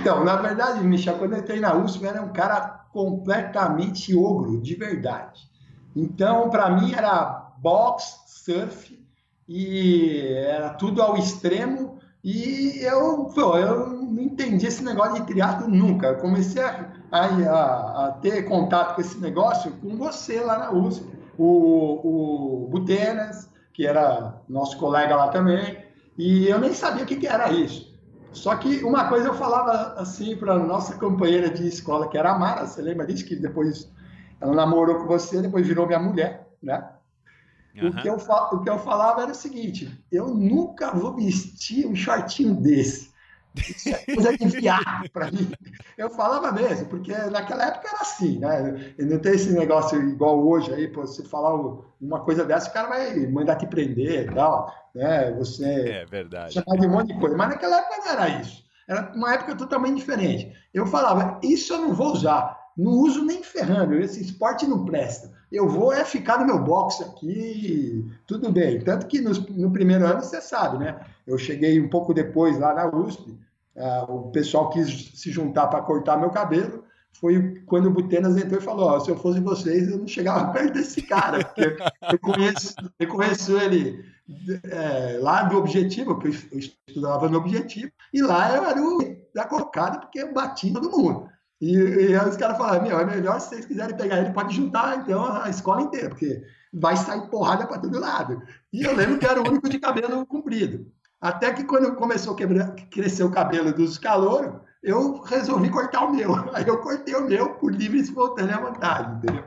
Então, na verdade, Michel, quando eu entrei na USP, eu era um cara completamente ogro, de verdade. Então, para mim, era boxe, surf, e era tudo ao extremo. E eu não entendi esse negócio de triatlo nunca. Eu comecei a ter contato com esse negócio com você lá na USP, o Butenas, que era nosso colega lá também, e eu nem sabia o que era isso. Só que uma coisa eu falava assim para a nossa companheira de escola, que era a Mara, você lembra disso? Que depois ela namorou com você, depois virou minha mulher, né? Uhum. O que eu falava era o seguinte: eu nunca vou vestir um shortinho desse. Isso é coisa de viado para mim. Eu falava mesmo, porque naquela época era assim, né? E não tem esse negócio igual hoje aí, pô, você falar uma coisa dessa, o cara vai mandar te prender e tal, né? Você É verdade. chamar de um monte de coisa. Mas naquela época não era isso. Era uma época totalmente diferente. Eu falava, isso eu não vou usar. Não uso nem ferrando, esse esporte não presta. Eu vou ficar no meu box aqui, tudo bem. Tanto que no primeiro ano, você sabe, né? Eu cheguei um pouco depois lá na USP, o pessoal quis se juntar para cortar meu cabelo. Foi quando o Butenas entrou e falou: se eu fosse vocês, eu não chegava perto desse cara, porque eu conheço ele lá do Objetivo, que eu estudava no Objetivo, e lá eu era o da cocada, porque eu bati todo mundo. E aí os caras falaram: é melhor se vocês quiserem pegar ele, pode juntar então a escola inteira, porque vai sair porrada para todo lado. E eu lembro que eu era o único de cabelo comprido. Até que quando começou a crescer o cabelo dos calouros, eu resolvi cortar o meu. Aí eu cortei o meu por livre e espontânea vontade, entendeu?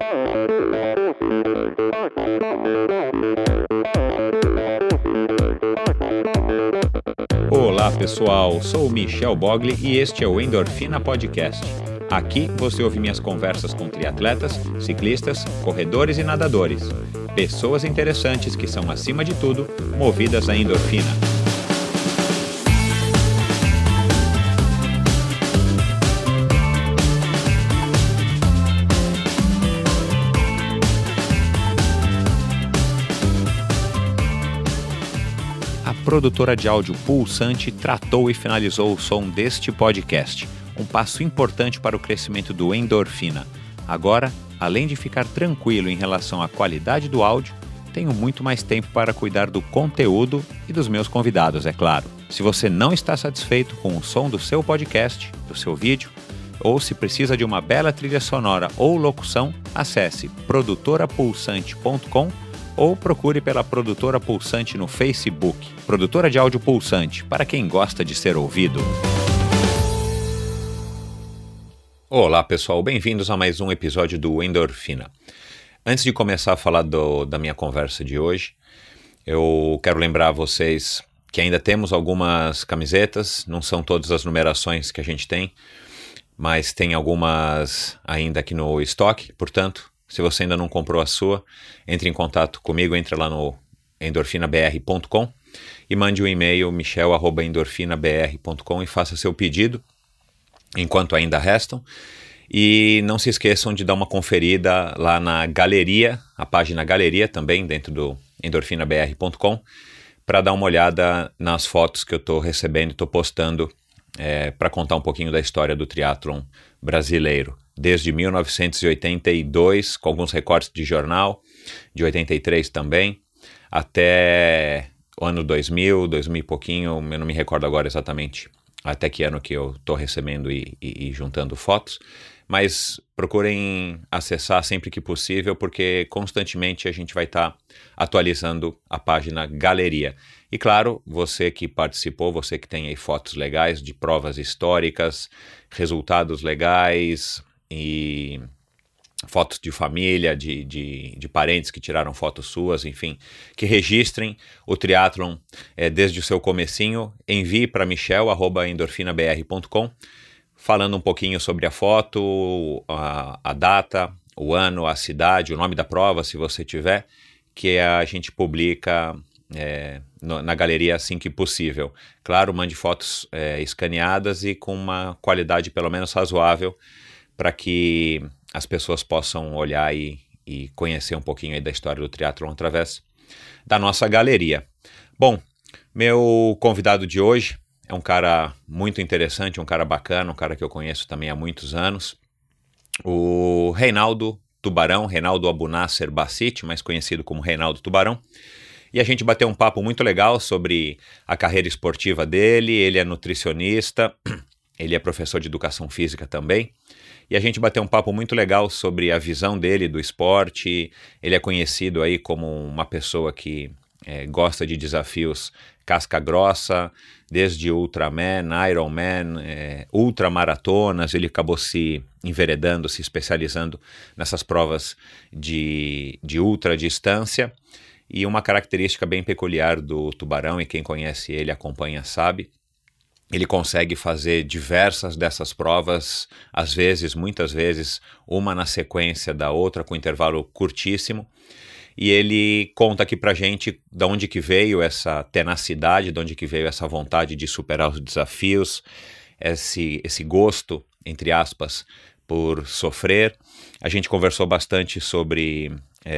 Olá pessoal, sou o Michel Bogli e este é o Endorfina Podcast. Aqui você ouve minhas conversas com triatletas, ciclistas, corredores e nadadores. Pessoas interessantes que são, acima de tudo, movidas à endorfina. A produtora de áudio Pulsante tratou e finalizou o som deste podcast, um passo importante para o crescimento do Endorfina. Agora, além de ficar tranquilo em relação à qualidade do áudio, tenho muito mais tempo para cuidar do conteúdo e dos meus convidados, é claro. Se você não está satisfeito com o som do seu podcast, do seu vídeo, ou se precisa de uma bela trilha sonora ou locução, acesse produtorapulsante.com ou procure pela Produtora Pulsante no Facebook. Produtora de áudio Pulsante, para quem gosta de ser ouvido. Olá pessoal, bem-vindos a mais um episódio do Endorfina. Antes de começar a falar da minha conversa de hoje, eu quero lembrar a vocês que ainda temos algumas camisetas, não são todas as numerações que a gente tem, mas tem algumas ainda aqui no estoque, portanto, se você ainda não comprou a sua, entre em contato comigo, entre lá no endorfinabr.com e mande um e-mail michel@endorfinabr.com e faça seu pedido, enquanto ainda restam. E não se esqueçam de dar uma conferida lá na galeria, a página Galeria também, dentro do endorfinabr.com, para dar uma olhada nas fotos que eu estou recebendo e estou postando para contar um pouquinho da história do triatlon brasileiro. Desde 1982, com alguns recortes de jornal, de 83 também, até o ano 2000 e pouquinho, eu não me recordo agora exatamente até que ano que eu estou recebendo e juntando fotos, mas procurem acessar sempre que possível, porque constantemente a gente vai estar atualizando a página Galeria. E claro, você que participou, você que tem aí fotos legais de provas históricas, resultados legais e fotos de família, de parentes que tiraram fotos suas, enfim, que registrem o triatlon desde o seu comecinho, envie para michel@endorfinabr.com, falando um pouquinho sobre a foto, a data, o ano, a cidade, o nome da prova, se você tiver, que a gente publica na galeria assim que possível. Claro, mande fotos escaneadas e com uma qualidade pelo menos razoável, para que as pessoas possam olhar e conhecer um pouquinho aí da história do triatlon através da nossa galeria. Bom, meu convidado de hoje é um cara muito interessante, um cara bacana, um cara que eu conheço também há muitos anos. O Reinaldo Tubarão, Reinaldo Abunasser Bassiti, mais conhecido como Reinaldo Tubarão. E a gente bateu um papo muito legal sobre a carreira esportiva dele. Ele é nutricionista, ele é professor de educação física também. E a gente bateu um papo muito legal sobre a visão dele do esporte. Ele é conhecido aí como uma pessoa que gosta de desafios casca grossa, desde Ultraman, Ironman, ultramaratonas. Ele acabou se enveredando, se especializando nessas provas de ultra distância. E uma característica bem peculiar do Tubarão, e quem conhece ele acompanha sabe, ele consegue fazer diversas dessas provas, às vezes, muitas vezes, uma na sequência da outra, com intervalo curtíssimo. E ele conta aqui pra gente de onde que veio essa tenacidade, de onde que veio essa vontade de superar os desafios, esse gosto, entre aspas, por sofrer. A gente conversou bastante sobre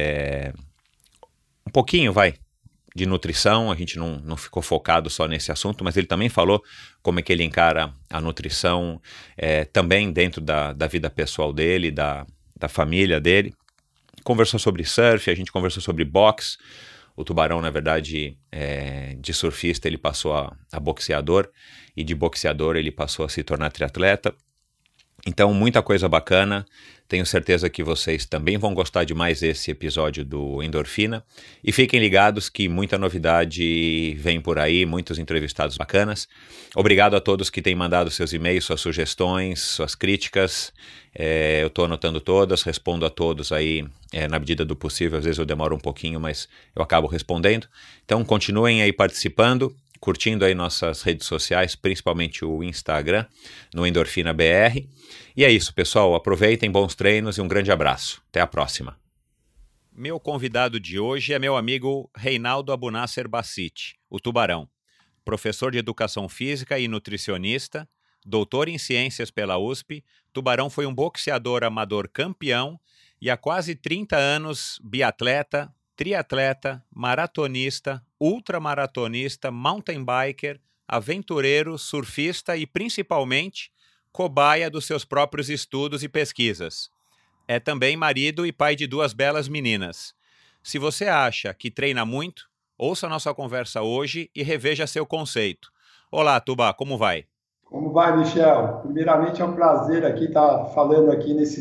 um pouquinho, de nutrição. A gente não ficou focado só nesse assunto, mas ele também falou como é que ele encara a nutrição também dentro da vida pessoal dele, da família dele. Conversou sobre surf, a gente conversou sobre boxe. O Tubarão, na verdade, de surfista ele passou a boxeador, e de boxeador ele passou a se tornar triatleta. Então, muita coisa bacana. Tenho certeza que vocês também vão gostar demais desse episódio do Endorfina. E fiquem ligados que muita novidade vem por aí, muitos entrevistados bacanas. Obrigado a todos que têm mandado seus e-mails, suas sugestões, suas críticas. Eu estou anotando todas, respondo a todos aí na medida do possível. Às vezes eu demoro um pouquinho, mas eu acabo respondendo. Então, continuem aí participando, curtindo aí nossas redes sociais, principalmente o Instagram, no Endorfina BR. E é isso, pessoal. Aproveitem, bons treinos e um grande abraço. Até a próxima. Meu convidado de hoje é meu amigo Reinaldo Abunasser Bassiti, o Tubarão. Professor de Educação Física e nutricionista, doutor em Ciências pela USP, Tubarão foi um boxeador amador campeão e há quase 30 anos biatleta, triatleta, maratonista, ultramaratonista, mountain biker, aventureiro, surfista e, principalmente, cobaia dos seus próprios estudos e pesquisas. É também marido e pai de 2 belas meninas. Se você acha que treina muito, ouça nossa conversa hoje e reveja seu conceito. Olá, Tuba, como vai? Como vai, Michel? Primeiramente, é um prazer aqui estar falando aqui nesse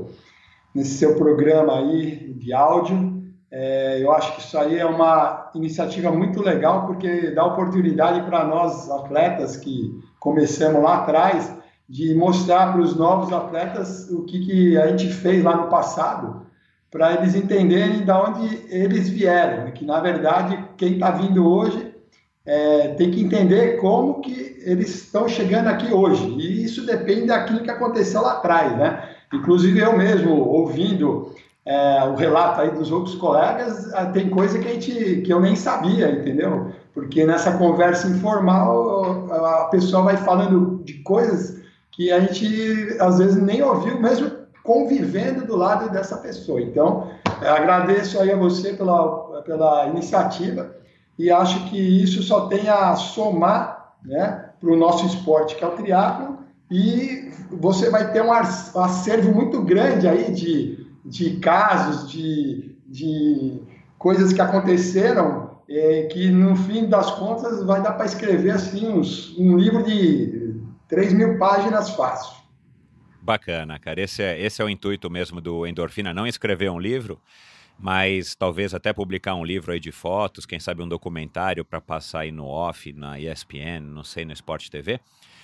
seu programa aí de áudio. Eu acho que isso aí é uma iniciativa muito legal, porque dá oportunidade para nós atletas que começamos lá atrás, de mostrar para os novos atletas o que a gente fez lá no passado, para eles entenderem de onde eles vieram, né? Que, na verdade, quem está vindo hoje tem que entender como que eles estão chegando aqui hoje. E isso depende daquilo que aconteceu lá atrás, né? Inclusive, eu mesmo, ouvindo o relato aí dos outros colegas, tem coisa que eu nem sabia, entendeu? Porque nessa conversa informal, a pessoa vai falando de coisas que a gente, às vezes, nem ouviu, mesmo convivendo do lado dessa pessoa. Então, agradeço aí a você pela iniciativa e acho que isso só tem a somar, né, para o nosso esporte, que é o triatlo, e você vai ter um acervo muito grande aí de casos, de coisas que aconteceram, que no fim das contas vai dar para escrever assim, um livro de 3.000 páginas fácil. Bacana, cara. Esse é o intuito mesmo do Endorfina, não escrever um livro, mas talvez até publicar um livro aí de fotos, quem sabe um documentário para passar aí no off, na ESPN, não sei, no Sport TV.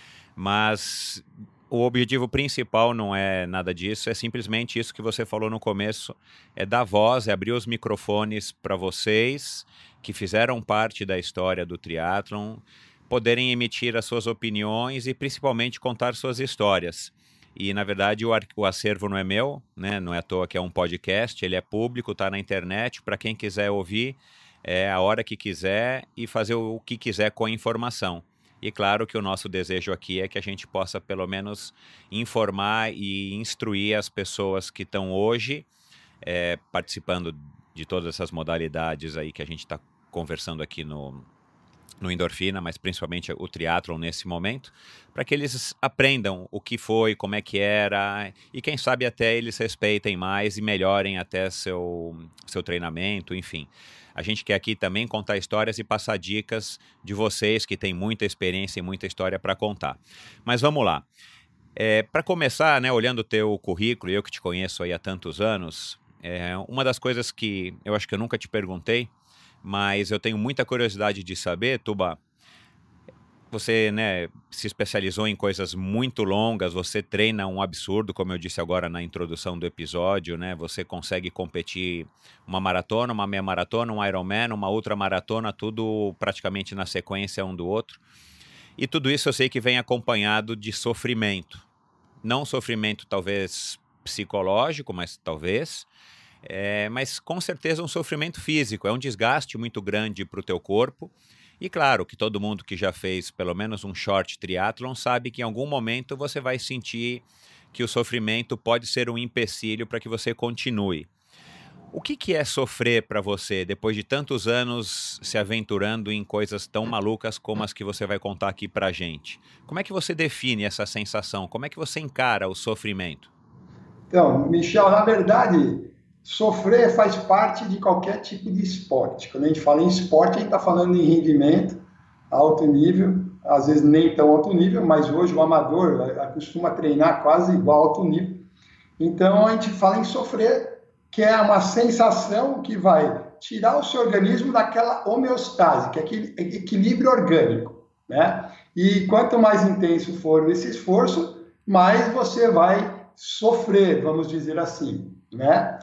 Mas o objetivo principal não é nada disso, é simplesmente isso que você falou no começo, é dar voz, é abrir os microfones para vocês que fizeram parte da história do triatlon, poderem emitir as suas opiniões e principalmente contar suas histórias. E, na verdade, o acervo não é meu, né? Não é à toa que é um podcast, ele é público, está na internet, para quem quiser ouvir a hora que quiser e fazer o que quiser com a informação. E claro que o nosso desejo aqui é que a gente possa, pelo menos, informar e instruir as pessoas que estão hoje participando de todas essas modalidades aí que a gente está conversando aqui no endorfina, mas principalmente o triatlon nesse momento, para que eles aprendam o que foi, como é que era, e quem sabe até eles respeitem mais e melhorem até seu treinamento, enfim. A gente quer aqui também contar histórias e passar dicas de vocês que têm muita experiência e muita história para contar. Mas vamos lá. Para começar, né, olhando o teu currículo, eu que te conheço aí há tantos anos, uma das coisas que eu acho que eu nunca te perguntei, mas eu tenho muita curiosidade de saber, Tuba, você, né, se especializou em coisas muito longas, você treina um absurdo, como eu disse agora na introdução do episódio, né, você consegue competir uma maratona, uma meia maratona, um Ironman, uma ultramaratona, tudo praticamente na sequência um do outro. E tudo isso eu sei que vem acompanhado de sofrimento. Não sofrimento talvez psicológico, mas talvez... mas com certeza um sofrimento físico, é um desgaste muito grande para o teu corpo. E claro que todo mundo que já fez pelo menos um short triathlon sabe que em algum momento você vai sentir que o sofrimento pode ser um empecilho para que você continue. O que é sofrer para você depois de tantos anos se aventurando em coisas tão malucas como as que você vai contar aqui para a gente? Como é que você define essa sensação? Como é que você encara o sofrimento? Então, Michel, na verdade, sofrer faz parte de qualquer tipo de esporte. Quando a gente fala em esporte, a gente está falando em rendimento, alto nível, às vezes nem tão alto nível, mas hoje o amador costuma treinar quase igual ao alto nível. Então, a gente fala em sofrer, que é uma sensação que vai tirar o seu organismo daquela homeostase, que é aquele equilíbrio orgânico, né? E quanto mais intenso for esse esforço, mais você vai sofrer, vamos dizer assim, né?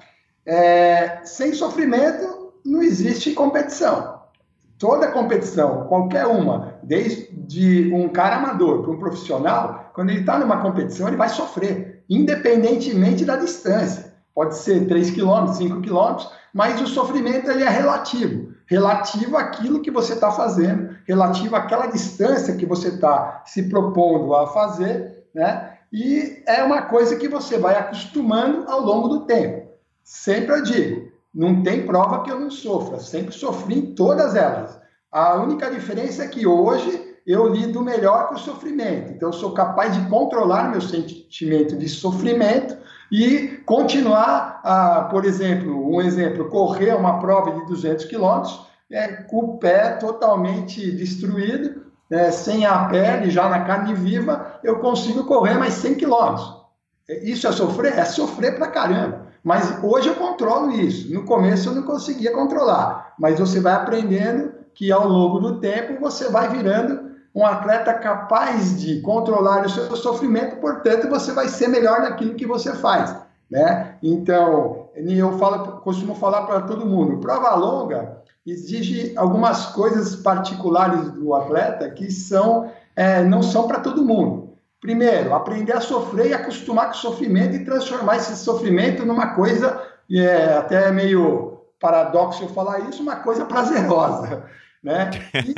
Sem sofrimento não existe competição. Toda competição, qualquer uma, desde um cara amador para um profissional, quando ele está numa competição, ele vai sofrer, independentemente da distância. Pode ser 3 km, 5 km, mas o sofrimento ele é relativo àquilo que você está fazendo, relativo àquela distância que você está se propondo a fazer, né? E é uma coisa que você vai acostumando ao longo do tempo. Sempre eu digo, não tem prova que eu não sofra, sempre sofri em todas elas. A única diferença é que hoje eu lido melhor com o sofrimento. Então eu sou capaz de controlar meu sentimento de sofrimento e continuar, por exemplo, correr uma prova de 200 quilômetros com o pé totalmente destruído, sem a pele, já na carne viva, eu consigo correr mais 100 quilômetros. Isso é sofrer? É sofrer pra caramba. Mas hoje eu controlo isso. No começo eu não conseguia controlar. Mas você vai aprendendo que ao longo do tempo você vai virando um atleta capaz de controlar o seu sofrimento, portanto você vai ser melhor naquilo que você faz, né? Então, costumo falar para todo mundo, prova longa exige algumas coisas particulares do atleta que não são para todo mundo. Primeiro, aprender a sofrer e acostumar com o sofrimento e transformar esse sofrimento numa coisa, até meio paradoxo eu falar isso, uma coisa prazerosa, né?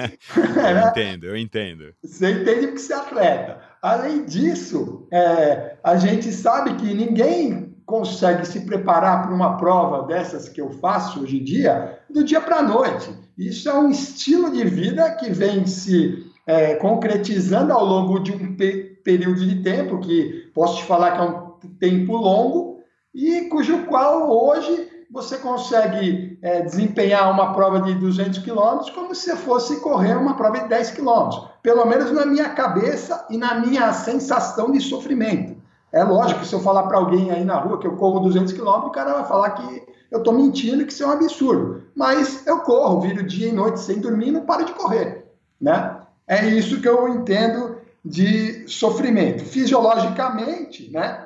Eu entendo. Você entende porque você é atleta. Além disso, a gente sabe que ninguém consegue se preparar para uma prova dessas que eu faço hoje em dia, do dia para a noite. Isso é um estilo de vida que vem se concretizando ao longo de um período de tempo, que posso te falar que é um tempo longo, e cujo qual hoje você consegue desempenhar uma prova de 200 quilômetros como se fosse correr uma prova de 10 quilômetros, pelo menos na minha cabeça e na minha sensação de sofrimento. É lógico que se eu falar para alguém aí na rua que eu corro 200 quilômetros, o cara vai falar que eu estou mentindo, que isso é um absurdo. Mas eu corro, viro dia e noite sem dormir e não paro de correr, né? É isso que eu entendo de sofrimento. Fisiologicamente, né?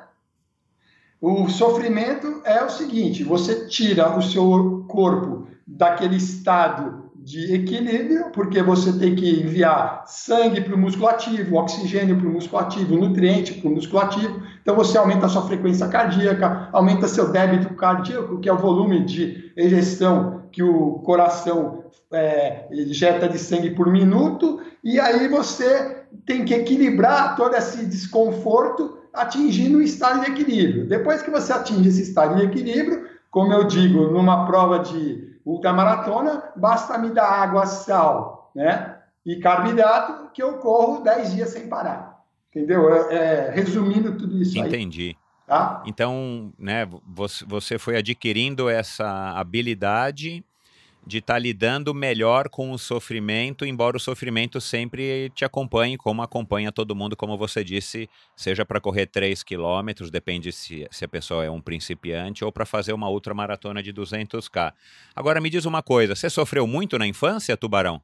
O sofrimento é o seguinte, você tira o seu corpo daquele estado de equilíbrio, porque você tem que enviar sangue para o músculo ativo, oxigênio para o músculo ativo, nutriente para o músculo ativo, então você aumenta a sua frequência cardíaca, aumenta seu débito cardíaco, que é o volume de ejeção que o coração injeta de sangue por minuto, e aí você tem que equilibrar todo esse desconforto atingindo um estado de equilíbrio. Depois que você atinge esse estado de equilíbrio, como eu digo, numa prova de ultramaratona, basta me dar água, sal, né? e carboidrato, que eu corro 10 dias sem parar. Entendeu? Resumindo tudo isso aí. Entendi. Tá? Então, né, você foi adquirindo essa habilidade de estar lidando melhor com o sofrimento, embora o sofrimento sempre te acompanhe, como acompanha todo mundo, como você disse, seja para correr 3 quilômetros, depende se a pessoa é um principiante, ou para fazer uma ultramaratona de 200K. Agora me diz uma coisa, você sofreu muito na infância, Tubarão?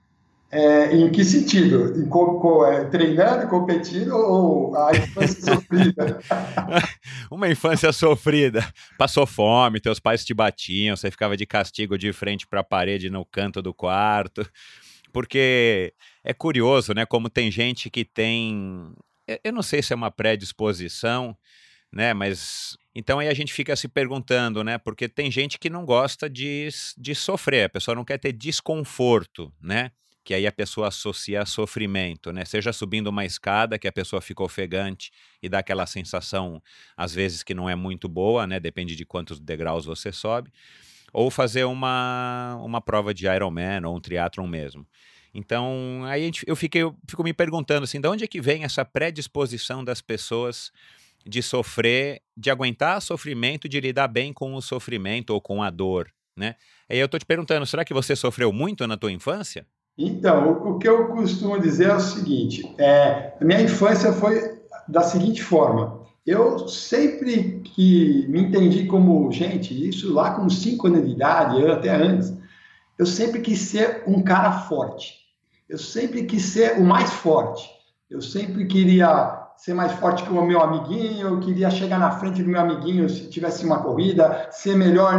Em que sentido? Treinando, competindo ou a infância sofrida? Uma infância sofrida. Passou fome, teus pais te batiam, você ficava de castigo de frente para a parede no canto do quarto. Porque é curioso, né? Como tem gente que tem... Eu não sei se é uma predisposição, né? Mas... Então aí a gente fica se perguntando, né? Porque tem gente que não gosta de sofrer, a pessoa não quer ter desconforto, né? Que aí a pessoa associa a sofrimento, né? Seja subindo uma escada, que a pessoa fica ofegante e dá aquela sensação, às vezes, que não é muito boa, né? Depende de quantos degraus você sobe. Ou fazer uma prova de Ironman ou um triatlon mesmo. Então, aí eu fico me perguntando, assim, de onde é que vem essa predisposição das pessoas de sofrer, de aguentar sofrimento, de lidar bem com o sofrimento ou com a dor, né? Aí eu tô te perguntando, será que você sofreu muito na tua infância? Então, o que eu costumo dizer é o seguinte, a minha infância foi da seguinte forma, eu sempre que me entendi como gente, isso lá com 5 anos de idade, eu até antes, eu sempre quis ser um cara forte, eu sempre quis ser o mais forte, eu sempre queria ser mais forte que o meu amiguinho, eu queria chegar na frente do meu amiguinho se tivesse uma corrida, ser melhor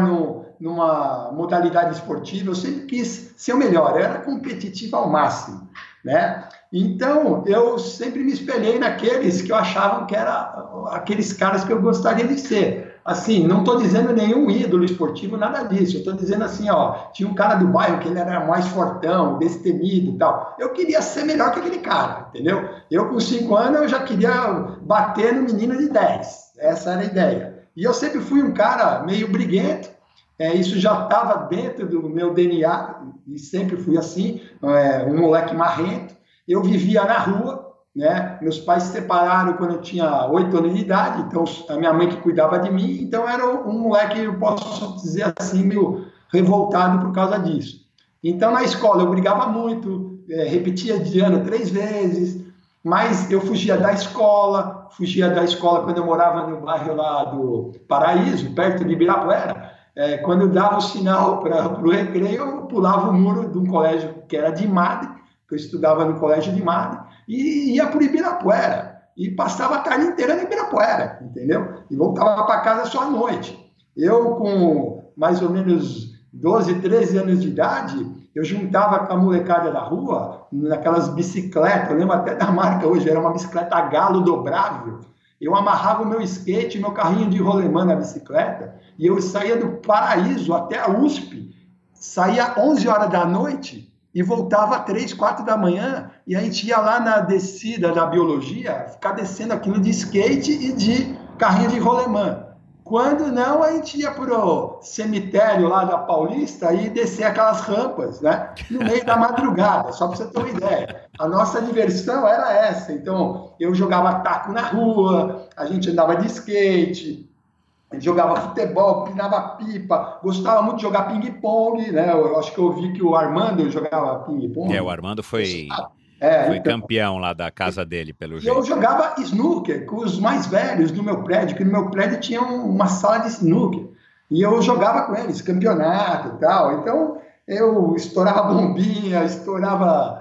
numa modalidade esportiva, eu sempre quis ser o melhor, eu era competitivo ao máximo, né? Então, eu sempre me espelhei naqueles que eu achava que eram aqueles caras que eu gostaria de ser. Assim, não estou dizendo nenhum ídolo esportivo, nada disso. Eu estou dizendo assim, ó, tinha um cara do bairro que ele era mais fortão, destemido e tal. Eu queria ser melhor que aquele cara, entendeu? Eu, com 5 anos, eu já queria bater no menino de 10. Essa era a ideia. E eu sempre fui um cara meio briguento, isso já estava dentro do meu DNA, e sempre fui assim, um moleque marrento. Eu vivia na rua, né? Meus pais se separaram quando eu tinha 8 anos de idade, então a minha mãe que cuidava de mim, então eu era um moleque, eu posso dizer assim, meio revoltado por causa disso. Então na escola eu brigava muito, repetia de ano 3 vezes, mas eu fugia da escola quando eu morava no bairro lá do Paraíso, perto de Ibirapuera. Quando eu dava o sinal para o recreio, eu pulava o muro de um colégio que era de Madre, que eu estudava no colégio de Madre, e ia para o Ibirapuera, e passava a tarde inteira no Ibirapuera, entendeu? E voltava para casa só à noite. Eu, com mais ou menos 12, 13 anos de idade, eu juntava com a molecada da rua, naquelas bicicletas, eu lembro até da marca hoje, era uma bicicleta Galo dobrável. Eu amarrava o meu skate, meu carrinho de rolemã na bicicleta, e eu saía do Paraíso até a USP, saía 11 horas da noite e voltava 3, 4 da manhã, e a gente ia lá na descida da biologia, ficar descendo aquilo de skate e de carrinho de rolemã. Quando não, a gente ia para o cemitério lá da Paulista e descer aquelas rampas, né? No meio da madrugada, só para você ter uma ideia. A nossa diversão era essa. Então, eu jogava taco na rua, a gente andava de skate, a gente jogava futebol, pinava pipa, gostava muito de jogar ping-pong, né? Eu acho que eu vi que o Armando jogava ping-pong. O Armando foi então, campeão lá da casa dele, pelo jeito. Eu jogava snooker com os mais velhos do meu prédio, que no meu prédio tinha uma sala de snooker. E eu jogava com eles, campeonato e tal. Então, eu estourava bombinha, estourava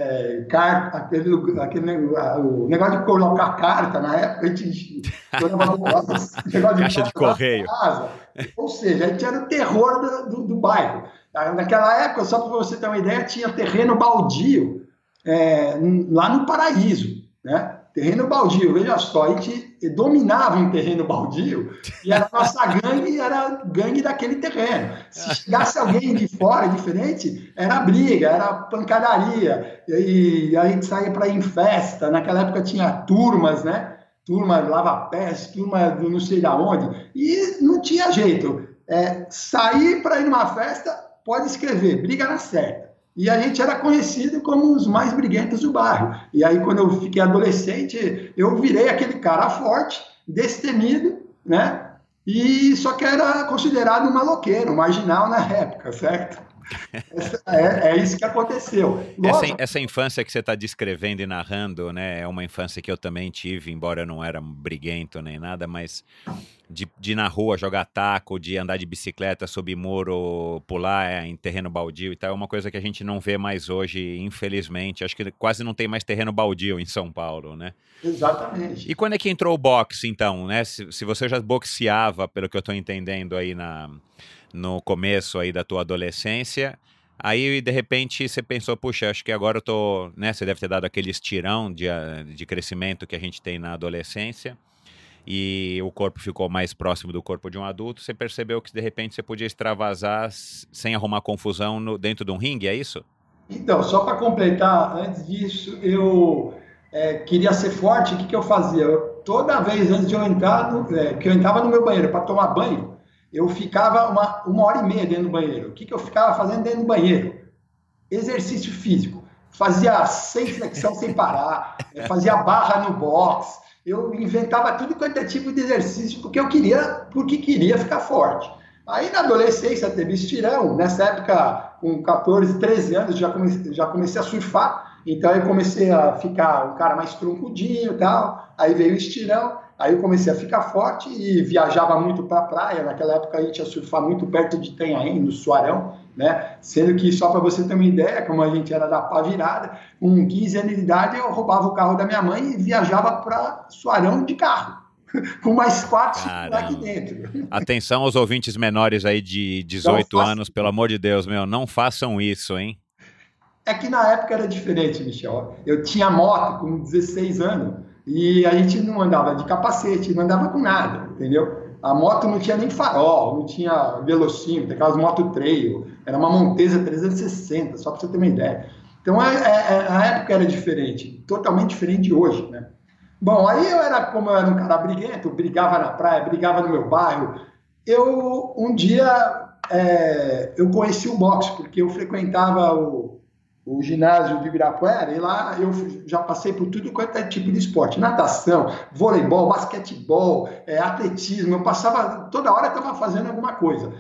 carta, o negócio de colocar carta na época, a gente estourava negócio de caixa de correio. Casa. Ou seja, a gente era o terror do bairro. Naquela época, só para você ter uma ideia, tinha terreno baldio, lá no Paraíso, né? Terreno baldio, veja só, a gente dominava um terreno baldio e a nossa gangue era a gangue daquele terreno. Se chegasse alguém de fora, diferente, era briga, era pancadaria, e a gente saía para ir em festa. Naquela época tinha turmas, né? Turma lava-pés, turma do não sei da onde, e não tinha jeito. Sair para ir numa festa, pode escrever, briga na certa. e a gente era conhecido como os mais briguentos do bairro. E aí, quando eu fiquei adolescente, eu virei aquele cara forte, destemido, né? E só que era considerado um maloqueiro, um marginal na época, certo? É isso que aconteceu. Essa infância que você está descrevendo e narrando, né, é uma infância que eu também tive, embora eu não era briguento nem nada, mas de ir na rua jogar taco, de andar de bicicleta, subir muro, pular em terreno baldio e tal, é uma coisa que a gente não vê mais hoje, infelizmente. Acho que quase não tem mais terreno baldio em São Paulo, né? Exatamente. E quando é que entrou o boxe, então, né? Se você já boxeava, pelo que eu estou entendendo aí no começo aí da tua adolescência, aí de repente você pensou, puxa, acho que agora eu tô, né, você deve ter dado aquele estirão de crescimento que a gente tem na adolescência e o corpo ficou mais próximo do corpo de um adulto, você percebeu que de repente você podia extravasar sem arrumar confusão dentro de um ringue, é isso? Então, só para completar, antes disso, eu queria ser forte, o que eu fazia? Toda vez antes de eu entrar, que eu entrava no meu banheiro para tomar banho, eu ficava uma hora e meia dentro do banheiro. O que eu ficava fazendo dentro do banheiro? Exercício físico. Fazia 6 flexões sem parar, fazia barra no box, eu inventava tudo quanto é tipo de exercício, porque queria ficar forte. Aí na adolescência teve estirão, nessa época, com 14, 13 anos, já comecei a surfar, então eu comecei a ficar um cara mais troncudinho e tal, aí veio o estirão, aí eu comecei a ficar forte e viajava muito para a praia. Naquela época a gente ia surfar muito perto de Itanhaém, no Suarão, né? Sendo que, só para você ter uma ideia, como a gente era da pá virada, com 15 anos de idade eu roubava o carro da minha mãe e viajava para Suarão de carro, com mais 4, 5 lá aqui dentro. Atenção aos ouvintes menores aí de 18 anos, pelo amor de Deus, não façam isso, hein? É que na época era diferente, Michel. Eu tinha moto com 16 anos, e a gente não andava de capacete, não andava com nada, entendeu? A moto não tinha nem farol, não tinha velocímetro, aquelas motos trail, era uma Montesa 360, só para você ter uma ideia. Então a época era diferente, totalmente diferente de hoje, né? Bom, aí como eu era um cara briguento, brigava na praia, brigava no meu bairro. Um dia eu conheci o boxe, porque eu frequentava o ginásio de Ibirapuera, e lá eu já passei por tudo quanto é tipo de esporte, natação, voleibol, basquetebol, atletismo. Eu passava, toda hora eu estava fazendo alguma coisa,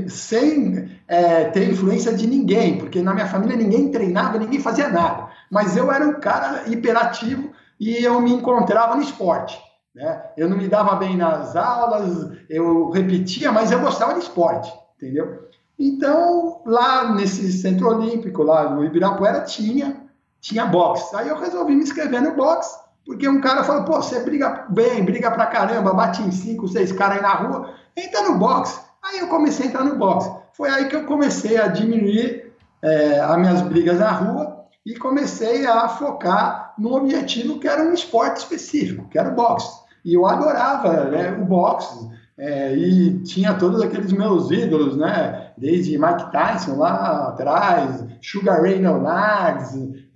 sem ter influência de ninguém, porque na minha família ninguém treinava, ninguém fazia nada, mas eu era um cara hiperativo e eu me encontrava no esporte, né? Eu não me dava bem nas aulas, eu repetia, mas eu gostava de esporte, entendeu? Então, lá nesse centro olímpico, lá no Ibirapuera, tinha boxe. Aí eu resolvi me inscrever no boxe, porque um cara falou, pô, você briga bem, briga pra caramba, bate em 5, 6 caras aí na rua, entra no boxe. Aí eu comecei a entrar no boxe. Foi aí que eu comecei a diminuir as minhas brigas na rua e comecei a focar num objetivo que era um esporte específico, que era o boxe. E eu adorava, né, o boxe. E tinha todos aqueles meus ídolos, né? Desde Mike Tyson lá atrás, Sugar Ray Leonard,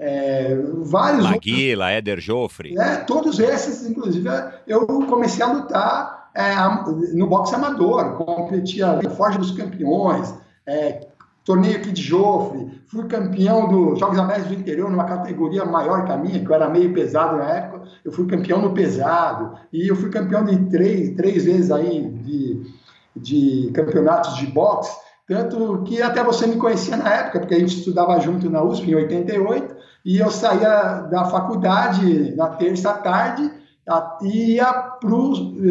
vários Maguila, outros, Éder Joffre. Todos esses, inclusive, eu comecei a lutar no boxe amador, competia no Forja dos Campeões, torneio aqui de Joffre, fui campeão dos Jogos Abertos do Interior numa categoria maior que a minha, que eu era meio pesado na época, eu fui campeão no pesado, e eu fui campeão de três vezes aí de campeonatos de boxe, tanto que até você me conhecia na época, porque a gente estudava junto na USP em 88, e eu saía da faculdade na terça à tarde, e ia para o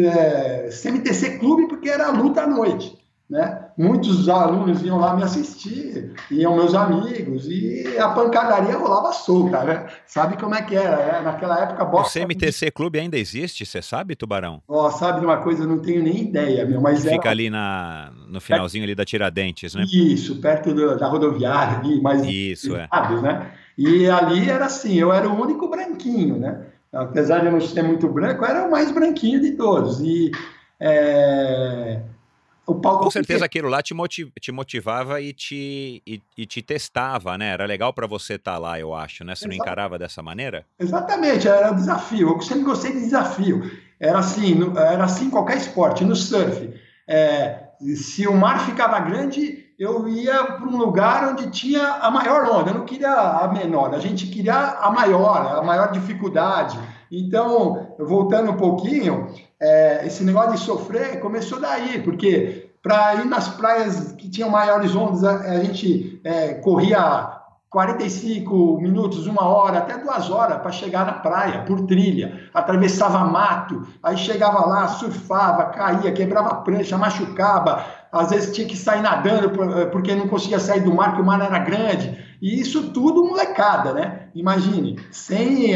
CMTC Clube, porque era luta à noite, né? Muitos alunos iam lá me assistir, iam meus amigos, e a pancadaria rolava solta, né? Sabe como é que era, né? Naquela época... O CMTC Clube ainda existe, você sabe, Tubarão? Sabe de uma coisa, eu não tenho nem ideia, meu, mas fica ali no finalzinho ali da Tiradentes, né? Isso, perto da rodoviária, ali, mais... Isso, né? E ali era assim, eu era o único branquinho, né? Apesar de eu não ser muito branco, eu era o mais branquinho de todos, e... Com certeza aquilo lá te motivava e te testava, né? Era legal para você estar lá, eu acho, né? Você não encarava dessa maneira? Exatamente, era um desafio. Eu sempre gostei de desafio. Era assim em qualquer esporte. No surf, se o mar ficava grande, eu ia para um lugar onde tinha a maior onda, eu não queria a menor, a gente queria a maior dificuldade. Então, voltando um pouquinho, esse negócio de sofrer começou daí, porque para ir nas praias que tinham maiores ondas, a gente corria 45 minutos, 1 hora, até 2 horas para chegar na praia, por trilha, atravessava mato, aí chegava lá, surfava, caía, quebrava a prancha, machucava, às vezes tinha que sair nadando porque não conseguia sair do mar, porque o mar era grande, e isso tudo molecada, né? Imagine, sem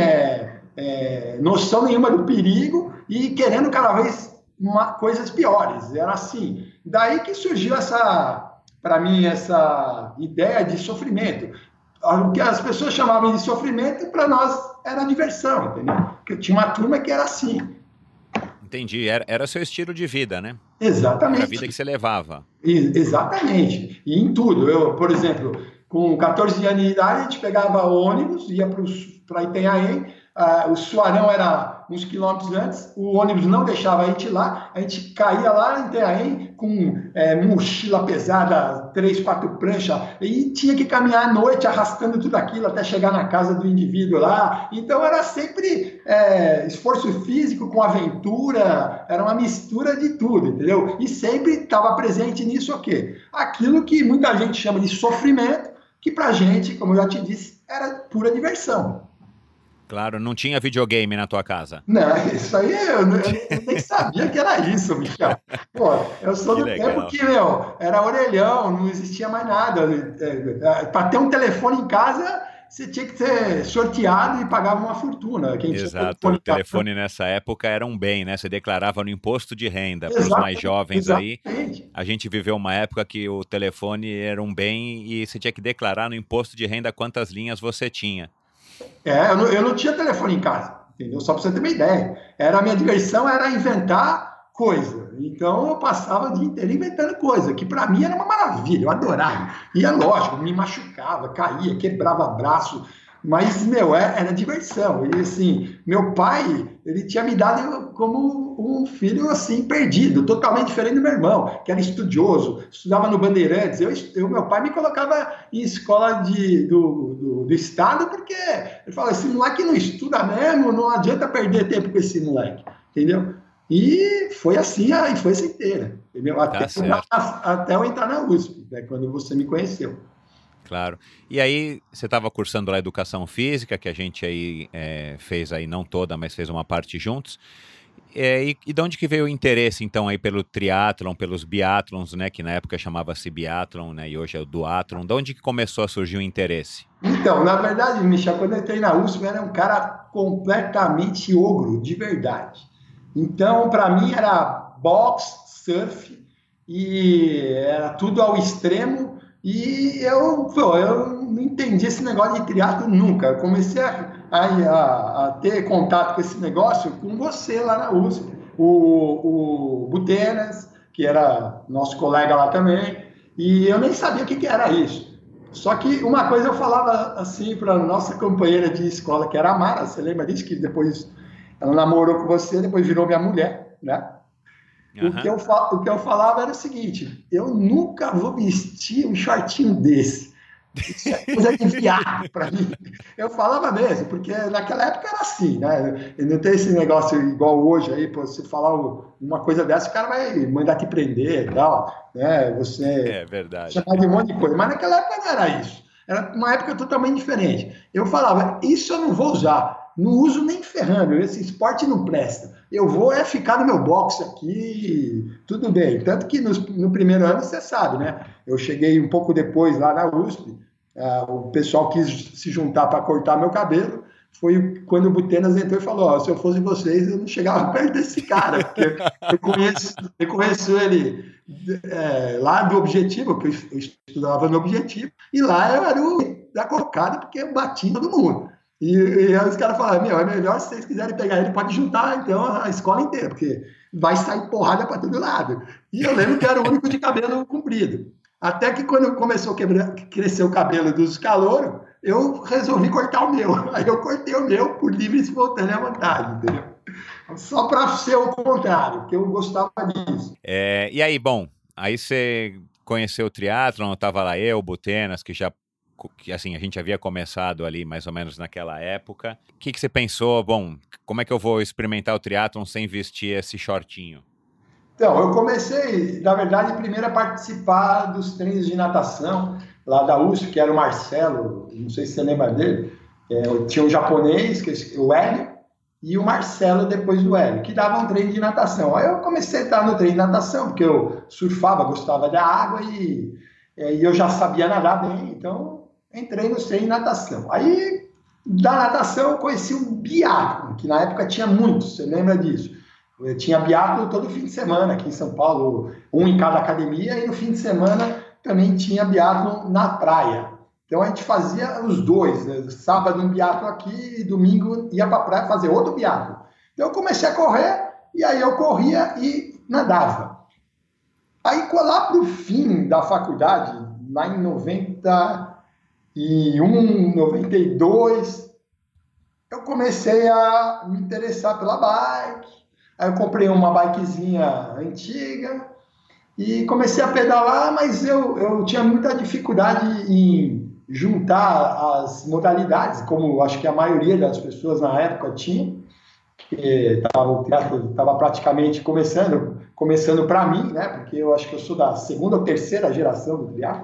noção nenhuma do perigo e querendo cada vez coisas piores, era assim. Daí que surgiu para mim, essa ideia de sofrimento. O que as pessoas chamavam de sofrimento, para nós era diversão, entendeu? Porque tinha uma turma que era assim. Entendi, era seu estilo de vida, né? Exatamente. Era a vida que você levava. Exatamente. E em tudo. Eu, por exemplo, com 14 anos de idade, a gente pegava ônibus, ia para Itanhaém, o Suarão era uns quilômetros antes, o ônibus não deixava a gente lá, a gente caía lá em Itanhaém com mochila pesada, 3, 4 pranchas, e tinha que caminhar à noite arrastando tudo aquilo até chegar na casa do indivíduo lá. Então era sempre esforço físico com aventura, era uma mistura de tudo, entendeu? E sempre estava presente nisso o quê? Aquilo que muita gente chama de sofrimento, que pra gente, como eu já te disse, era pura diversão. Claro, não tinha videogame na tua casa. Não, isso aí eu nem sabia que era isso, Michel. Pô, eu sou do tempo que, era orelhão, não existia mais nada. Para ter um telefone em casa, você tinha que ser sorteado e pagava uma fortuna. Exato, o telefone nessa época era um bem, né? Você declarava no imposto de renda. Para os mais jovens exatamente. Aí, a gente viveu uma época que o telefone era um bem e você tinha que declarar no imposto de renda quantas linhas você tinha. Eu não tinha telefone em casa, entendeu? Só para você ter uma ideia. A minha diversão era inventar coisa. Então eu passava o dia inteiro inventando coisa, que para mim era uma maravilha, eu adorava. E é lógico, me machucava, caía, quebrava braço, mas, era diversão. E assim, meu pai, ele tinha me dado como um filho assim, perdido, totalmente diferente do meu irmão, que era estudioso, estudava no Bandeirantes. Meu pai me colocava em escola do estado, porque ele falava, esse moleque não estuda mesmo, não adianta perder tempo com esse moleque, entendeu? E foi assim a infância inteira, entendeu? Até eu entrar na USP, né, quando você me conheceu. Claro. E aí, você estava cursando lá Educação Física, que a gente aí fez aí, não toda, mas fez uma parte juntos. E de onde que veio o interesse, então, aí pelo triatlon, pelos biatlons, né? Que na época chamava-se biatlon, né? E hoje é o duatlon. De onde que começou a surgir o interesse? Então, na verdade, Michel, quando eu entrei na USP, eu era um cara completamente ogro, de verdade. Então, para mim, era boxe, surf, e era tudo ao extremo. E eu não entendi esse negócio de triatlo nunca. Eu comecei a ter contato com esse negócio com você lá na USP, o Butenas, que era nosso colega lá também, e eu nem sabia o que era isso. Só que uma coisa eu falava assim para a nossa companheira de escola, que era a Mara, você lembra disso? Que depois ela namorou com você, depois virou minha mulher, né? Uhum. O que eu falava era o seguinte, eu nunca vou vestir um shortinho desse. Isso é coisa de viado para mim. Eu falava mesmo, porque naquela época era assim, né? Não tem esse negócio igual hoje aí, pô, você falar uma coisa dessa, o cara vai mandar te prender e tal, né? Você verdade. chamar de um monte de coisa. Mas naquela época não era isso. Era uma época totalmente diferente. Eu falava, isso eu não vou usar. Não uso nem ferrando, esse esporte não presta. Eu vou ficar no meu box aqui, tudo bem. Tanto que no primeiro ano, você sabe, né? Eu cheguei um pouco depois lá na USP, o pessoal quis se juntar para cortar meu cabelo. Foi quando o Butenas entrou e falou, se eu fosse vocês, eu não chegava perto desse cara, porque eu conheço ele lá do Objetivo, que eu estudava no Objetivo, e lá eu era o da cocada, porque eu bati todo mundo. E aí os caras falaram, é melhor se vocês quiserem pegar ele, pode juntar então a escola inteira, porque vai sair porrada para todo lado. E eu lembro que era o único de cabelo comprido. Até que quando começou a crescer o cabelo dos calouros, eu resolvi cortar o meu. Aí eu cortei o meu por livre e espontânea vontade, entendeu? Só para ser o contrário, porque eu gostava disso. E aí, bom, aí você conheceu o triatlon, estava lá eu, Butenas, que assim, a gente havia começado ali mais ou menos naquela época. O que você pensou? Bom, como é que eu vou experimentar o triatlon sem vestir esse shortinho? Então, eu comecei, na verdade, primeiro a participar dos treinos de natação lá da USP, que era o Marcelo, não sei se você lembra dele. Tinha um japonês, o Hélio, e o Marcelo depois do Hélio, que davam treino de natação. Aí eu comecei a estar no treino de natação, porque eu surfava, gostava da água e eu já sabia nadar bem, então entrei no treino de natação. Aí, da natação, eu conheci o biatlon, que na época tinha muitos, você lembra disso? Eu tinha biatlon todo fim de semana aqui em São Paulo, um em cada academia, e no fim de semana também tinha biatlon na praia. Então a gente fazia os dois, né? Sábado um biatlon aqui e domingo ia para a praia fazer outro biatlon. Então eu comecei a correr, e aí eu corria e nadava. Aí lá para o fim da faculdade, lá em 91, 92, eu comecei a me interessar pela bike. Aí eu comprei uma bikezinha antiga e comecei a pedalar, mas eu tinha muita dificuldade em juntar as modalidades, como acho que a maioria das pessoas na época tinha, que o triatlo estava praticamente começando para mim, né? Porque eu acho que eu sou da segunda ou terceira geração do triatlo.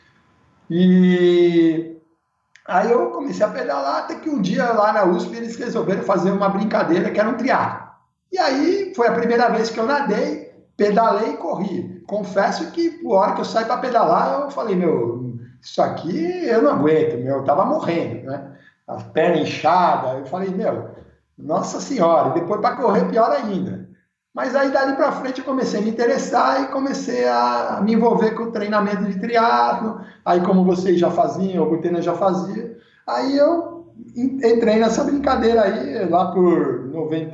E aí eu comecei a pedalar, até que um dia lá na USP eles resolveram fazer uma brincadeira que era um triatlo. E aí foi a primeira vez que eu nadei, pedalei e corri. Confesso que, por hora que eu saí para pedalar, eu falei, isso aqui eu não aguento, eu tava morrendo, né? A perna inchada, eu falei, nossa senhora, e depois para correr pior ainda. Mas aí dali para frente eu comecei a me interessar e comecei a me envolver com o treinamento de triatlo. Aí como vocês já faziam, o Butenas já fazia, aí eu entrei nessa brincadeira aí, lá por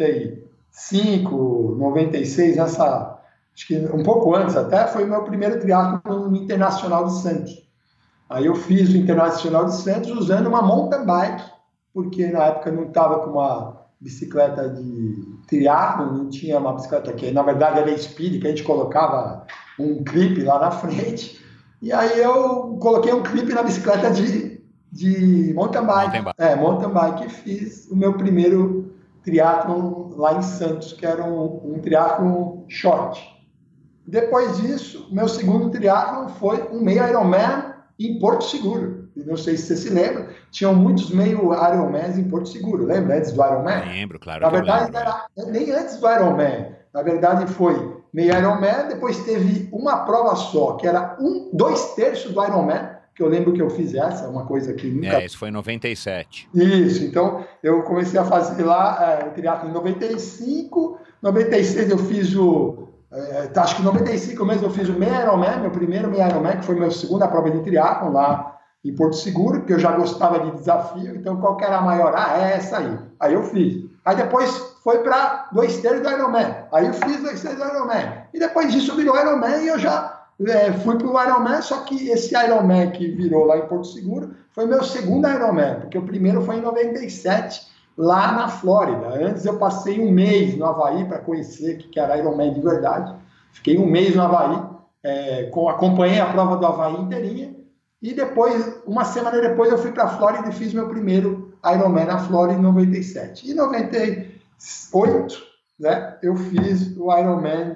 95, 96, acho que um pouco antes até, foi o meu primeiro triatlo no Internacional de Santos. Aí eu fiz o Internacional de Santos usando uma mountain bike, porque na época não estava com uma bicicleta de triatlo, não tinha uma bicicleta que, na verdade, era speed, que a gente colocava um clipe lá na frente. E aí eu coloquei um clipe na bicicleta de mountain bike. Mountain bike, e fiz o meu primeiro triatlo lá em Santos, que era um triatlo short. Depois disso, meu segundo triatlo foi um meio Ironman em Porto Seguro. Não sei se você se lembra, tinham muitos meio Ironmans em Porto Seguro, lembra? Antes do Ironman? Lembro, claro. Na verdade, era nem antes do Ironman. Na verdade, foi meio Ironman, depois teve uma prova só, que era 2/3 do Ironman, que eu lembro que eu fiz essa, uma coisa que nunca... isso foi em 97. Isso, então eu comecei a fazer lá o triatlo em 95, 96 eu fiz acho que em 95 mesmo eu fiz o meio Ironman, meu primeiro meio Ironman, que foi minha segunda prova de triatlo lá em Porto Seguro, porque eu já gostava de desafio, então qual que era a maior? É essa aí. Aí eu fiz. Aí depois foi para 2/3 do Ironman. Aí eu fiz 2/3 do Ironman. E depois disso virou Ironman e eu já fui para o Ironman, só que esse Ironman que virou lá em Porto Seguro foi meu segundo Ironman, porque o primeiro foi em 97, lá na Flórida. Antes eu passei um mês no Havaí para conhecer o que era Ironman de verdade. Fiquei um mês no Havaí, acompanhei a prova do Havaí inteirinha. E depois, uma semana depois, eu fui para a Flórida e fiz meu primeiro Ironman na Flórida em 97. E em 98, né, eu fiz o Ironman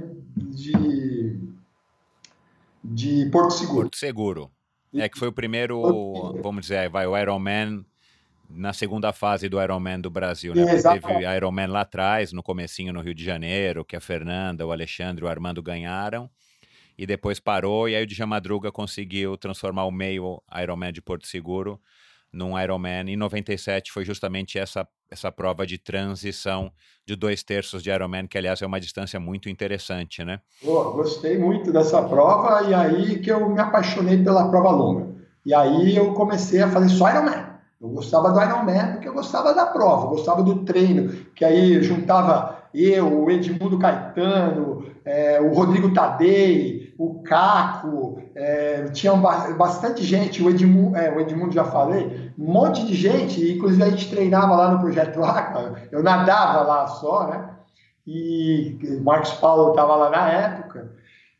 de Porto Seguro. Porto Seguro. Que foi o primeiro, vamos dizer, o Ironman na segunda fase do Ironman do Brasil, né? Teve Ironman lá atrás, no comecinho no Rio de Janeiro, que a Fernanda, o Alexandre e o Armando ganharam. E depois parou, e aí o Djalma Madruga conseguiu transformar o meio Ironman de Porto Seguro num Ironman. Em 97 foi justamente essa prova de transição de 2/3 de Ironman, que aliás é uma distância muito interessante, né? Gostei muito dessa prova, e aí que eu me apaixonei pela prova longa. E aí eu comecei a fazer só Ironman. Eu gostava do Ironman porque eu gostava da prova, eu gostava do treino, que aí juntava o Edmundo Caetano, o Rodrigo Tadei, o Caco, tinha bastante gente, o Edmundo já falei, um monte de gente, inclusive a gente treinava lá no Projeto Aqua, eu nadava lá só, né? E o Marcos Paulo estava lá na época,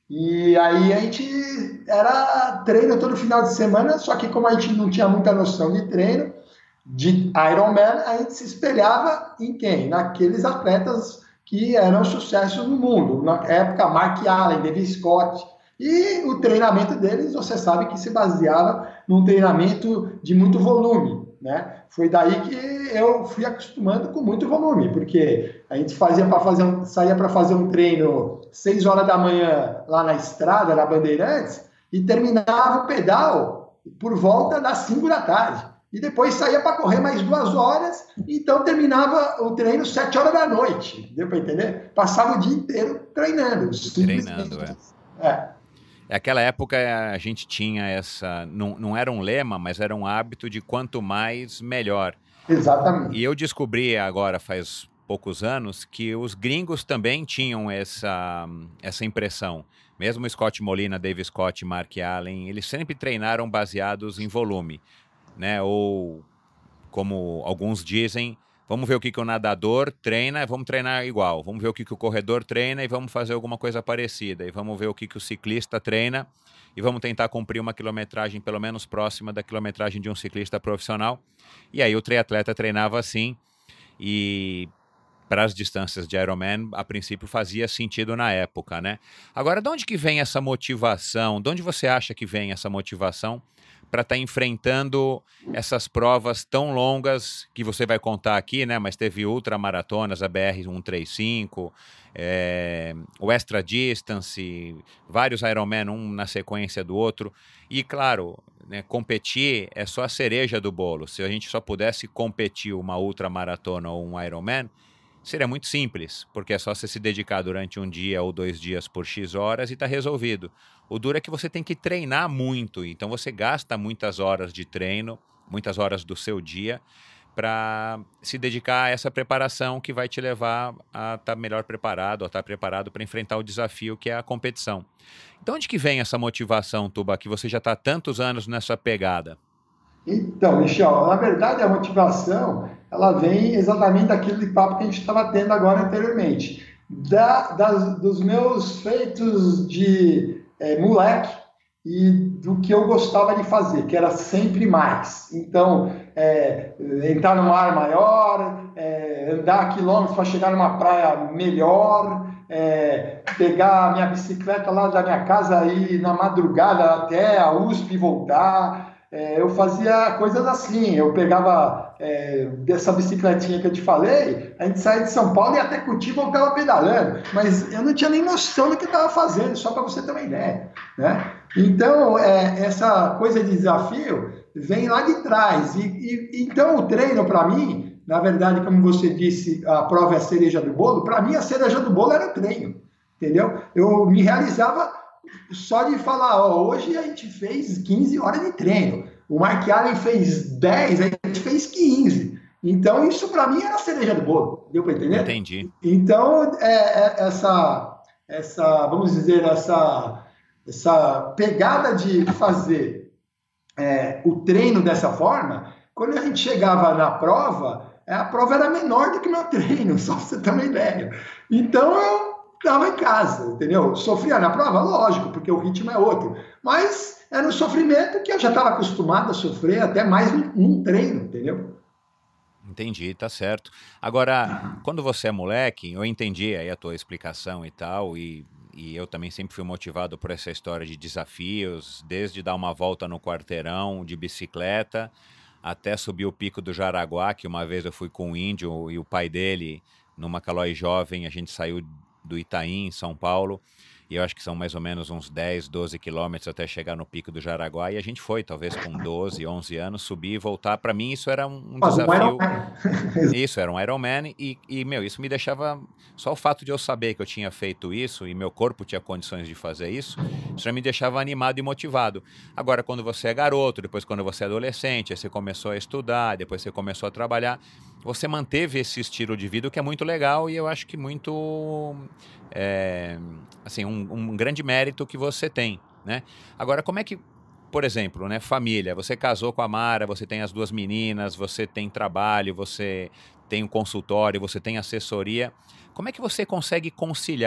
E aí a gente era treino todo final de semana, só que como a gente não tinha muita noção de treino, de Ironman, a gente se espelhava em quem? Naqueles atletas que eram sucesso no mundo. Na época, Mark Allen, David Scott. E o treinamento deles, você sabe que se baseava num treinamento de muito volume, né? Foi daí que eu fui acostumando com muito volume, porque a gente saía para fazer um treino 6 horas da manhã lá na estrada, na Bandeirantes, e terminava o pedal por volta das 5 da tarde. E depois saía para correr mais 2 horas, então terminava o treino 7 horas da noite. Deu para entender? Passava o dia inteiro treinando. Treinando, é. É. Naquela época a gente tinha não era um lema, mas era um hábito de quanto mais, melhor. Exatamente. E eu descobri agora, faz poucos anos, que os gringos também tinham essa impressão. Mesmo Scott Molina, Dave Scott, Mark Allen, eles sempre treinaram baseados em volume, né? Ou, como alguns dizem, vamos ver o que o nadador treina, vamos treinar igual. Vamos ver o que o corredor treina e vamos fazer alguma coisa parecida. E vamos ver o que o ciclista treina e vamos tentar cumprir uma quilometragem pelo menos próxima da quilometragem de um ciclista profissional. E aí o triatleta treinava assim e para as distâncias de Ironman, a princípio fazia sentido na época, né? Agora, de onde que vem essa motivação? De onde você acha que vem essa motivação para estar enfrentando essas provas tão longas que você vai contar aqui, né? Mas teve ultramaratonas, a BR-135, o Extra Distance, vários Ironman, um na sequência do outro. E, claro, né, competir é só a cereja do bolo. Se a gente só pudesse competir uma ultramaratona ou um Ironman, seria muito simples, porque é só você se dedicar durante um dia ou 2 dias por X horas e está resolvido. O duro é que você tem que treinar muito, então você gasta muitas horas de treino, muitas horas do seu dia, para se dedicar a essa preparação que vai te levar a estar melhor preparado, a estar preparado para enfrentar o desafio que é a competição. Então, onde que vem essa motivação, Tuba, que você já está há tantos anos nessa pegada? Então, Michel, na verdade a motivação ela vem exatamente daquele papo que a gente estava tendo agora anteriormente, dos meus feitos de moleque e do que eu gostava de fazer, que era sempre mais. Então, entrar no mar maior, andar quilômetros para chegar numa praia melhor, pegar a minha bicicleta lá da minha casa e ir na madrugada até a USP e voltar. Eu fazia coisas assim, eu pegava dessa bicicletinha que eu te falei, a gente saía de São Paulo e até Curitiba voltava pedalando, mas eu não tinha nem noção do que eu estava fazendo, só para você ter uma ideia, né? Então, essa coisa de desafio vem lá de trás, então o treino para mim, na verdade, como você disse, a prova é a cereja do bolo, para mim a cereja do bolo era o treino, entendeu? Eu me realizava só de falar, ó, hoje a gente fez 15 horas de treino, o Mark Allen fez 10, a gente fez 15. Então, isso para mim era a cereja do bolo, deu para entender? Entendi. Então, vamos dizer, essa pegada de fazer o treino dessa forma, quando a gente chegava na prova, a prova era menor do que o meu treino, só para você ter uma ideia. Então, eu estava em casa, entendeu? Sofria na prova? Lógico, porque o ritmo é outro. Mas era um sofrimento que eu já estava acostumado a sofrer até mais num treino, entendeu? Entendi, tá certo. Agora, quando você é moleque, eu entendi aí a tua explicação e tal, e eu também sempre fui motivado por essa história de desafios, desde dar uma volta no quarteirão de bicicleta, até subir o Pico do Jaraguá, que uma vez eu fui com um índio e o pai dele, numa Calói Jovem, a gente saiu do Itaim, em São Paulo, e eu acho que são mais ou menos uns 10, 12 quilômetros até chegar no Pico do Jaraguá, e a gente foi, talvez com 12, 11 anos, subir e voltar. Para mim isso era um desafio. Isso, era um Ironman, meu, isso me deixava, só o fato de eu saber que eu tinha feito isso, e meu corpo tinha condições de fazer isso já me deixava animado e motivado. Agora, quando você é garoto, depois quando você é adolescente, aí você começou a estudar, depois você começou a trabalhar, você manteve esse estilo de vida, o que é muito legal, e eu acho que muito... assim, um grande mérito que você tem, né? Agora, como é que, por exemplo, né, família, você casou com a Mara, você tem as 2 meninas, você tem trabalho, você tem um consultório, você tem assessoria, como é que você consegue conciliar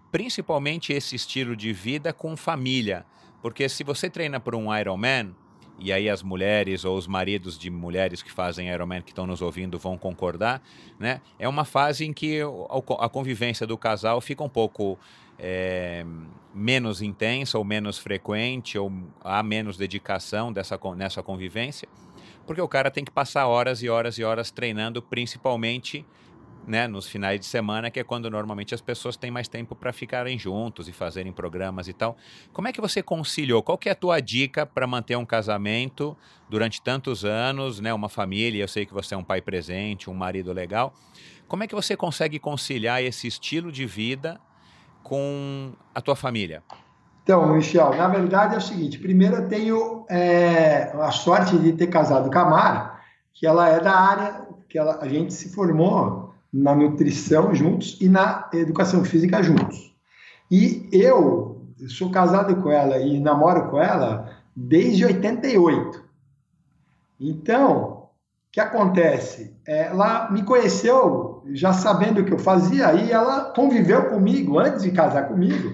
principalmente esse estilo de vida com família. Porque se você treina por um Ironman, e aí as mulheres ou os maridos de mulheres que fazem Ironman que estão nos ouvindo vão concordar, né? É uma fase em que a convivência do casal fica um pouco menos intensa ou menos frequente, ou há menos dedicação nessa convivência, porque o cara tem que passar horas e horas e horas treinando, principalmente, né, nos finais de semana, que é quando normalmente as pessoas têm mais tempo para ficarem juntos e fazerem programas e tal. Como é que você conciliou? Qual que é a tua dica para manter um casamento durante tantos anos, né, uma família? Eu sei que você é um pai presente, um marido legal. Como é que você consegue conciliar esse estilo de vida com a tua família? Então, Michel, na verdade é o seguinte, primeiro eu tenho a sorte de ter casado com a Mara, que ela é da área, a gente se formou na nutrição juntos e na educação física juntos. E eu sou casado com ela e namoro com ela desde 88. Então, o que acontece? Ela me conheceu já sabendo o que eu fazia e ela conviveu comigo, antes de casar comigo,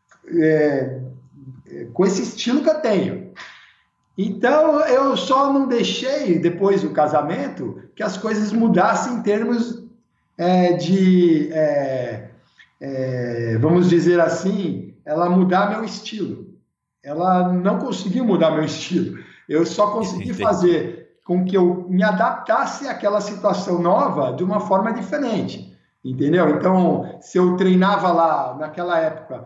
com esse estilo que eu tenho. Então, eu só não deixei, depois do casamento, que as coisas mudassem em termos vamos dizer assim, ela mudar meu estilo. Ela não conseguiu mudar meu estilo. Eu só consegui fazer com que eu me adaptasse àquela situação nova de uma forma diferente, entendeu? Então, se eu treinava lá naquela época,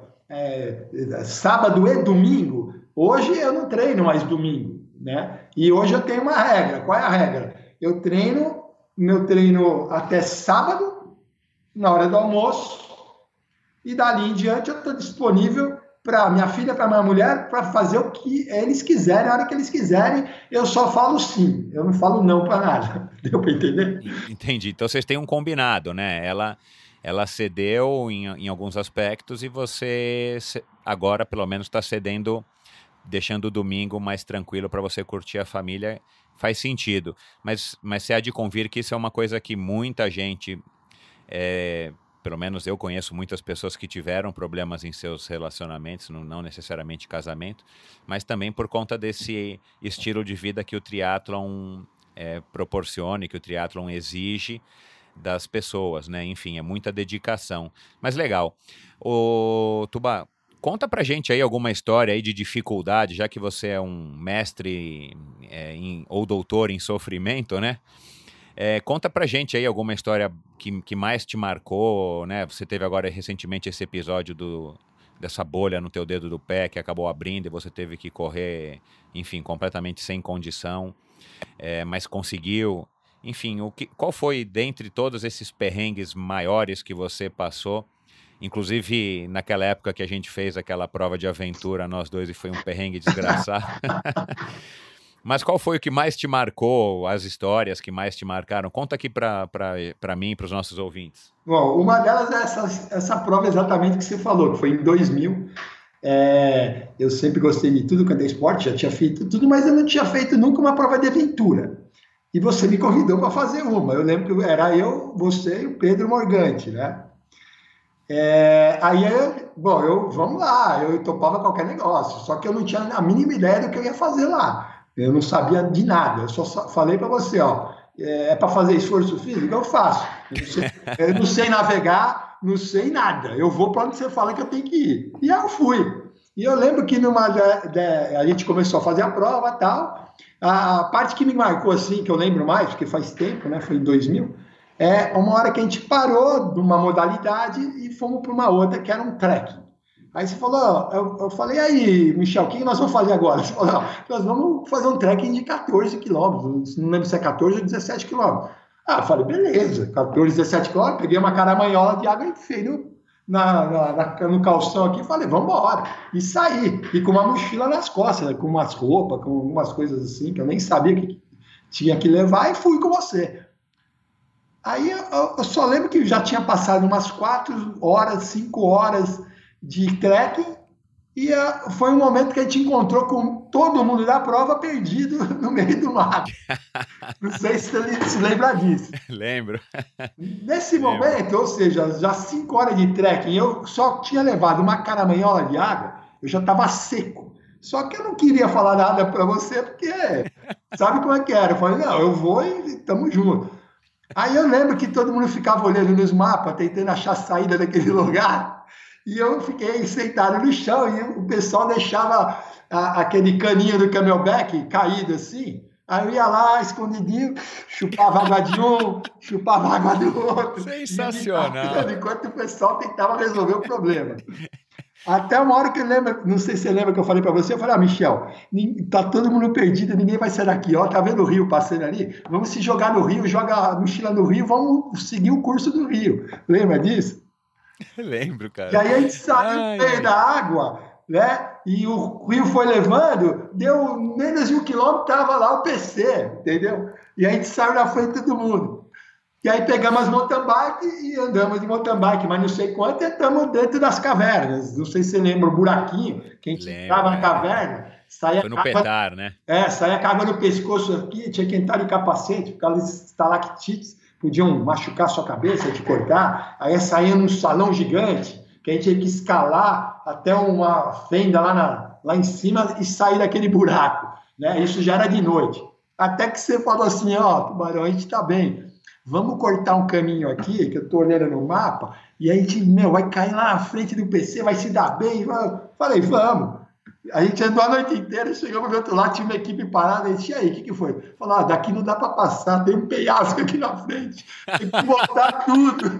sábado e domingo, hoje eu não treino mais domingo, né? E hoje eu tenho uma regra. Qual é a regra? Eu treino meu treino até sábado, na hora do almoço, e dali em diante eu estou disponível para minha filha, para minha mulher, para fazer o que eles quiserem, a hora que eles quiserem. Eu só falo sim, eu não falo não para nada. Deu para entender? Entendi. Então vocês têm um combinado, né? Ela cedeu em alguns aspectos e você agora pelo menos está cedendo, deixando o domingo mais tranquilo para você curtir a família. Faz sentido, mas você há de convir que isso é uma coisa que muita gente, pelo menos eu conheço muitas pessoas que tiveram problemas em seus relacionamentos, não necessariamente casamento, mas também por conta desse estilo de vida que o triatlon proporciona e que o triatlon exige das pessoas, né? Enfim, é muita dedicação. Mas legal. Ô, Tubá, conta pra gente aí alguma história aí de dificuldade, já que você é um mestre ou doutor em sofrimento, né? Conta pra gente aí alguma história que mais te marcou, né? Você teve agora recentemente esse episódio dessa bolha no teu dedo do pé que acabou abrindo e você teve que correr, enfim, completamente sem condição, mas conseguiu. Enfim, qual foi, dentre todos esses perrengues maiores que você passou, inclusive naquela época que a gente fez aquela prova de aventura, nós dois, e foi um perrengue desgraçado. Mas qual foi o que mais te marcou, as histórias que mais te marcaram? Conta aqui para mim e para os nossos ouvintes. Bom, uma delas é essa prova exatamente que você falou, que foi em 2000. Eu sempre gostei de tudo quanto é esporte, já tinha feito tudo, mas eu não tinha feito nunca uma prova de aventura. E você me convidou para fazer uma. Eu lembro que era eu, você e o Pedro Morgante, né? Vamos lá, eu topava qualquer negócio, só que eu não tinha a mínima ideia do que eu ia fazer lá. Eu não sabia de nada, eu só falei para você, ó, para fazer esforço físico, eu faço. Eu não sei navegar, não sei nada, eu vou para onde você fala que eu tenho que ir. E aí eu fui. E eu lembro que a gente começou a fazer a prova e tal. A parte que me marcou, assim, que eu lembro mais, porque faz tempo, né, foi em 2000, uma hora que a gente parou de uma modalidade e fomos para uma outra, que era um trekking. Aí você falou, eu falei, aí, Michel, o que nós vamos fazer agora? Você falou, nós vamos fazer um trekking de 14 quilômetros, não lembro se é 14 ou 17 quilômetros. Eu falei, beleza, 14, 17 quilômetros, peguei uma caramanhola de água e enfiei no calção aqui e falei, vamos embora. E saí, e com uma mochila nas costas, com umas roupas, com umas coisas assim, que eu nem sabia que tinha que levar, e fui com você. Aí eu só lembro que já tinha passado umas 4 horas, 5 horas de trekking, E foi um momento que a gente encontrou com todo mundo da prova perdido no meio do mato. Não sei se você se lembra disso. Lembro. Nesse Lembro. momento, ou seja, já 5 horas de trekking, eu só tinha levado uma caramanhola de água, eu já estava seco. Só que eu não queria falar nada para você, porque sabe como é que era? Eu falei, não, eu vou e estamos juntos. Aí eu lembro que todo mundo ficava olhando nos mapas, tentando achar a saída daquele lugar, e eu fiquei sentado no chão, e o pessoal deixava aquele caninho do camelback caído assim, aí eu ia lá, escondidinho, chupava água de um, chupava água do outro, ia me Sensacional. tapando enquanto o pessoal tentava resolver o problema. Até uma hora que eu lembro, não sei se você lembra que eu falei para você, eu falei, Michel, tá todo mundo perdido, ninguém vai sair daqui, ó, tá vendo o rio passando ali? Vamos se jogar no rio, joga a mochila no rio, vamos seguir o curso do rio. Lembra disso? Lembro, E cara. aí a gente saiu no Ai, meio ai. da água, né? E o rio foi levando, deu menos de 1 quilômetro, tava lá o PC, entendeu? E a gente saiu na frente de todo mundo. E aí pegamos as mountain bike e andamos de mountain bike, mas não sei quanto, e estamos dentro das cavernas. Não sei se você lembra o buraquinho, que a gente Lembro, entrava na é. caverna, saía Foi no água, Petar, né? saía com água no pescoço aqui, tinha que entrar de capacete, porque aquelas estalactites podiam machucar sua cabeça, te cortar. Aí saía num salão gigante, que a gente tinha que escalar até uma fenda lá em cima e sair daquele buraco. Né? Isso já era de noite. Até que você falou assim, ó, Tubarão, a gente está bem. Vamos cortar um caminho aqui, que eu estou olhando no mapa, e a gente, vai cair lá na frente do PC, vai se dar bem. Falei, vamos. A gente andou a noite inteira, chegamos do outro lado, tinha uma equipe parada, a gente, e aí, o que foi? Falou, daqui não dá para passar, tem um penhasco aqui na frente, tem que botar tudo.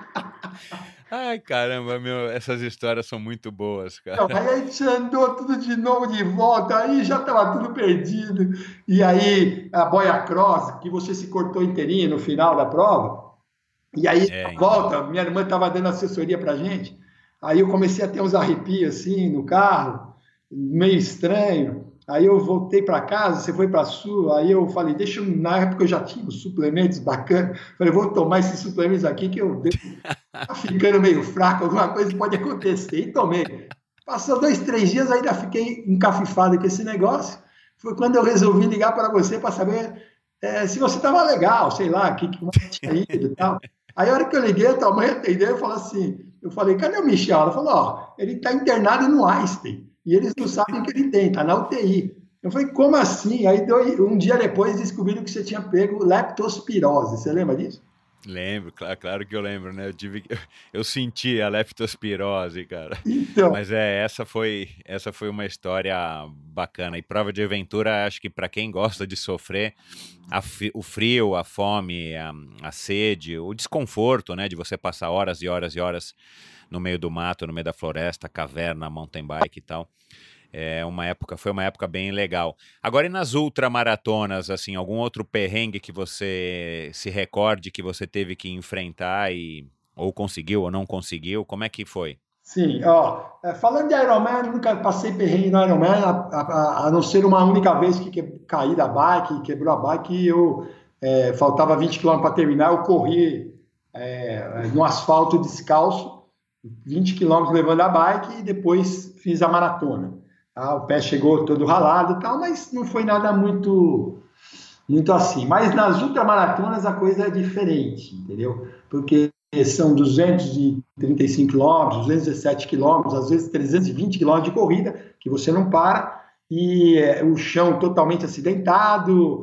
Ai, caramba, meu, essas histórias são muito boas, cara. Não, aí a gente andou tudo de novo de volta, aí já estava tudo perdido. E aí a boia cross, que você se cortou inteirinho no final da prova, e aí É, a então. volta, minha irmã estava dando assessoria para gente, aí eu comecei a ter uns arrepios assim no carro, meio estranho. Aí eu voltei para casa, você foi para a sua, aí eu falei, na época eu já tinha uns suplementos bacanas, falei, vou tomar esses suplementos aqui que eu tá ficando meio fraco, alguma coisa pode acontecer. E tomei. Passou 2, 3 dias, ainda fiquei encafifado com esse negócio. Foi quando eu resolvi ligar para você para saber se você estava legal, sei lá, como tinha ido e tal. Aí a hora que eu liguei, a tua mãe atendeu e falou assim, eu falei, cadê o Michel? Ela falou, ele está internado no Einstein, e eles não sabem o que ele tem, está na UTI. Eu falei, como assim? Aí um dia depois descobriram que você tinha pego leptospirose, você lembra disso? Lembro, claro que eu lembro, né? Eu senti a leptospirose, cara. Então, Mas essa foi uma história bacana. E prova de aventura, acho que para quem gosta de sofrer, o frio, a fome, a sede, o desconforto, né? De você passar horas e horas e horas no meio do mato, no meio da floresta, caverna, mountain bike e tal. Foi uma época bem legal. Agora, e nas ultramaratonas, assim, algum outro perrengue que você se recorde que você teve que enfrentar ou conseguiu ou não conseguiu? Como é que foi? sim, falando de Ironman, eu nunca passei perrengue no Ironman, a não ser uma única vez que caí da bike, quebrou a bike, e faltava 20 quilômetros para terminar, eu corri no asfalto descalço, 20 quilômetros levando a bike, e depois fiz a maratona. Tá? O pé chegou todo ralado e tal, mas não foi nada muito, muito assim. Mas nas ultramaratonas a coisa é diferente, entendeu? Porque são 235 quilômetros, 217 quilômetros, às vezes 320 quilômetros de corrida, que você não para, e o chão totalmente acidentado,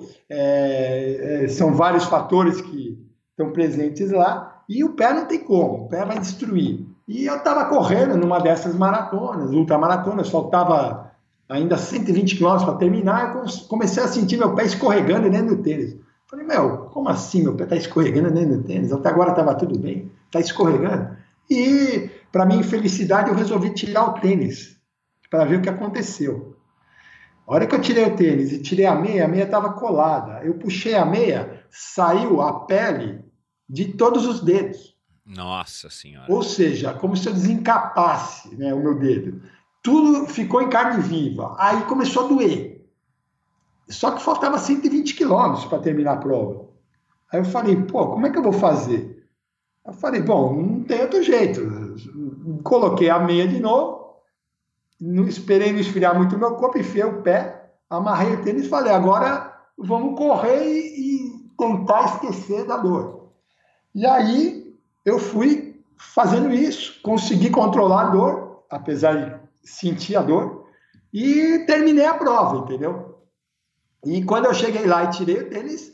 são vários fatores que estão presentes lá, e o pé não tem como, o pé vai destruir. E eu estava correndo numa dessas maratonas, ultramaratonas, faltava ainda 120 quilômetros para terminar, eu comecei a sentir meu pé escorregando dentro do tênis. Falei, como assim meu pé está escorregando dentro do tênis? Até agora estava tudo bem, está escorregando. E, para minha infelicidade, eu resolvi tirar o tênis, para ver o que aconteceu. A hora que eu tirei o tênis e tirei a meia estava colada. Eu puxei a meia, saiu a pele de todos os dedos. Nossa Senhora. Ou seja, como se eu desencapasse, né, o meu dedo. Tudo ficou em carne viva. Aí começou a doer. Só que faltava 120 quilômetros para terminar a prova. Aí eu falei, como é que eu vou fazer? Eu falei, não tem outro jeito. Coloquei a meia de novo, não esperei não esfriar muito o meu corpo, enfiei o pé, amarrei o tênis e falei, agora vamos correr e tentar esquecer da dor. E aí eu fui fazendo isso, consegui controlar a dor, apesar de sentir a dor, e terminei a prova, entendeu? E quando eu cheguei lá e tirei o tênis,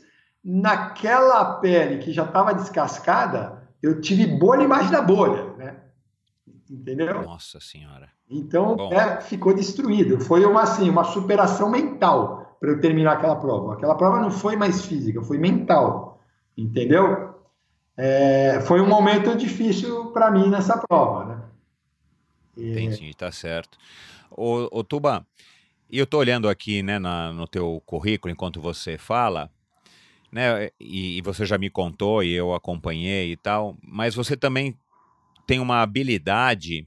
naquela pele que já estava descascada, eu tive bolha embaixo da bolha, né? Entendeu? Nossa Senhora. Então, Bom, ficou destruído. Foi uma superação mental para eu terminar aquela prova. Aquela prova não foi mais física, foi mental, entendeu? Foi um momento difícil para mim nessa prova, né? entendi, tá certo. Ô Tuba, e eu tô olhando aqui, né, no teu currículo enquanto você fala, né, e você já me contou e eu acompanhei e tal, mas você também tem uma habilidade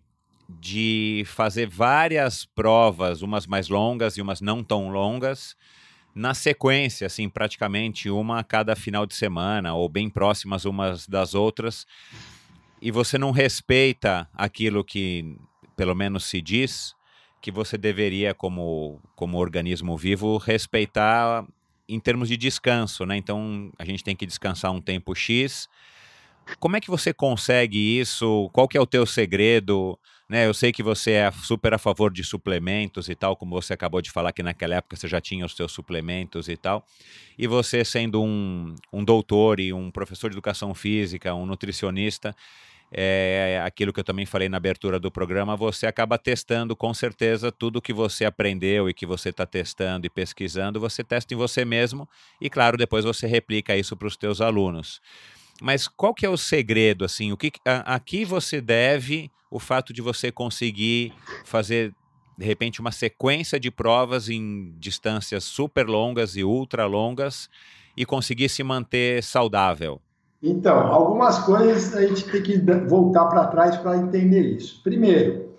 de fazer várias provas, umas mais longas e umas não tão longas, na sequência, assim, praticamente uma a cada final de semana, ou bem próximas umas das outras, e você não respeita aquilo que, pelo menos se diz, que você deveria, como organismo vivo, respeitar em termos de descanso, né? Então, a gente tem que descansar um tempo X. Como é que você consegue isso? Qual que é o teu segredo? Né, eu sei que você é super a favor de suplementos e tal, como você acabou de falar que naquela época você já tinha os teus suplementos e tal. E você sendo um doutor e um professor de educação física, um nutricionista, aquilo que eu também falei na abertura do programa, você acaba testando com certeza tudo que você aprendeu e que você está testando e pesquisando, você testa em você mesmo e, claro, depois você replica isso para os teus alunos. Mas qual que é o segredo, assim, a que você deve o fato de você conseguir fazer, de repente, uma sequência de provas em distâncias super longas e ultra longas e conseguir se manter saudável? Então, algumas coisas a gente tem que voltar para trás para entender isso. Primeiro,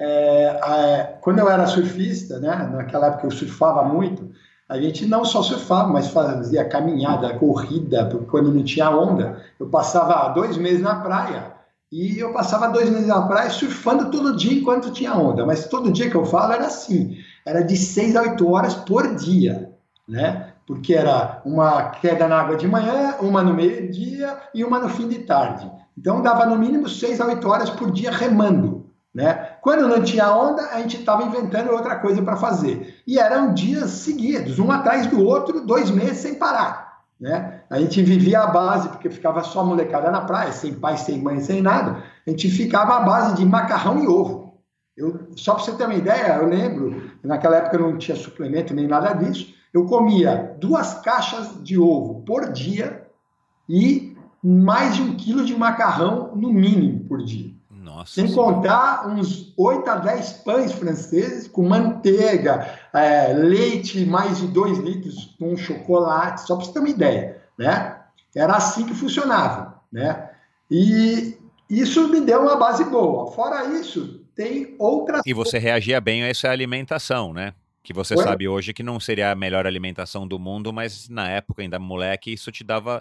quando eu era surfista, né, naquela época eu surfava muito, a gente não só surfava, mas fazia caminhada, corrida, quando não tinha onda. Eu passava 2 meses na praia e eu passava 2 meses na praia surfando todo dia enquanto tinha onda. Mas todo dia que eu falo era assim, era de 6 a 8 horas por dia, né? Porque era uma queda na água de manhã, uma no meio-dia e uma no fim de tarde. Então dava no mínimo 6 a 8 horas por dia remando, né? Quando não tinha onda, a gente estava inventando outra coisa para fazer. E eram dias seguidos, um atrás do outro, 2 meses sem parar, né? A gente vivia à base, porque ficava só molecada na praia, sem pai, sem mãe, sem nada. A gente ficava à base de macarrão e ovo. Só para você ter uma ideia, eu lembro, naquela época não tinha suplemento nem nada disso, eu comia 2 caixas de ovo por dia e mais de 1 quilo de macarrão, no mínimo, por dia. Nossa, sem contar uns 8 a 10 pães franceses com manteiga, leite, mais de 2 litros com chocolate, só para você ter uma ideia, né? Era assim que funcionava, né? E isso me deu uma base boa. Fora isso, tem outras... E você reagia bem a essa alimentação, né? Que você sabe hoje que não seria a melhor alimentação do mundo, mas na época, ainda moleque, isso te dava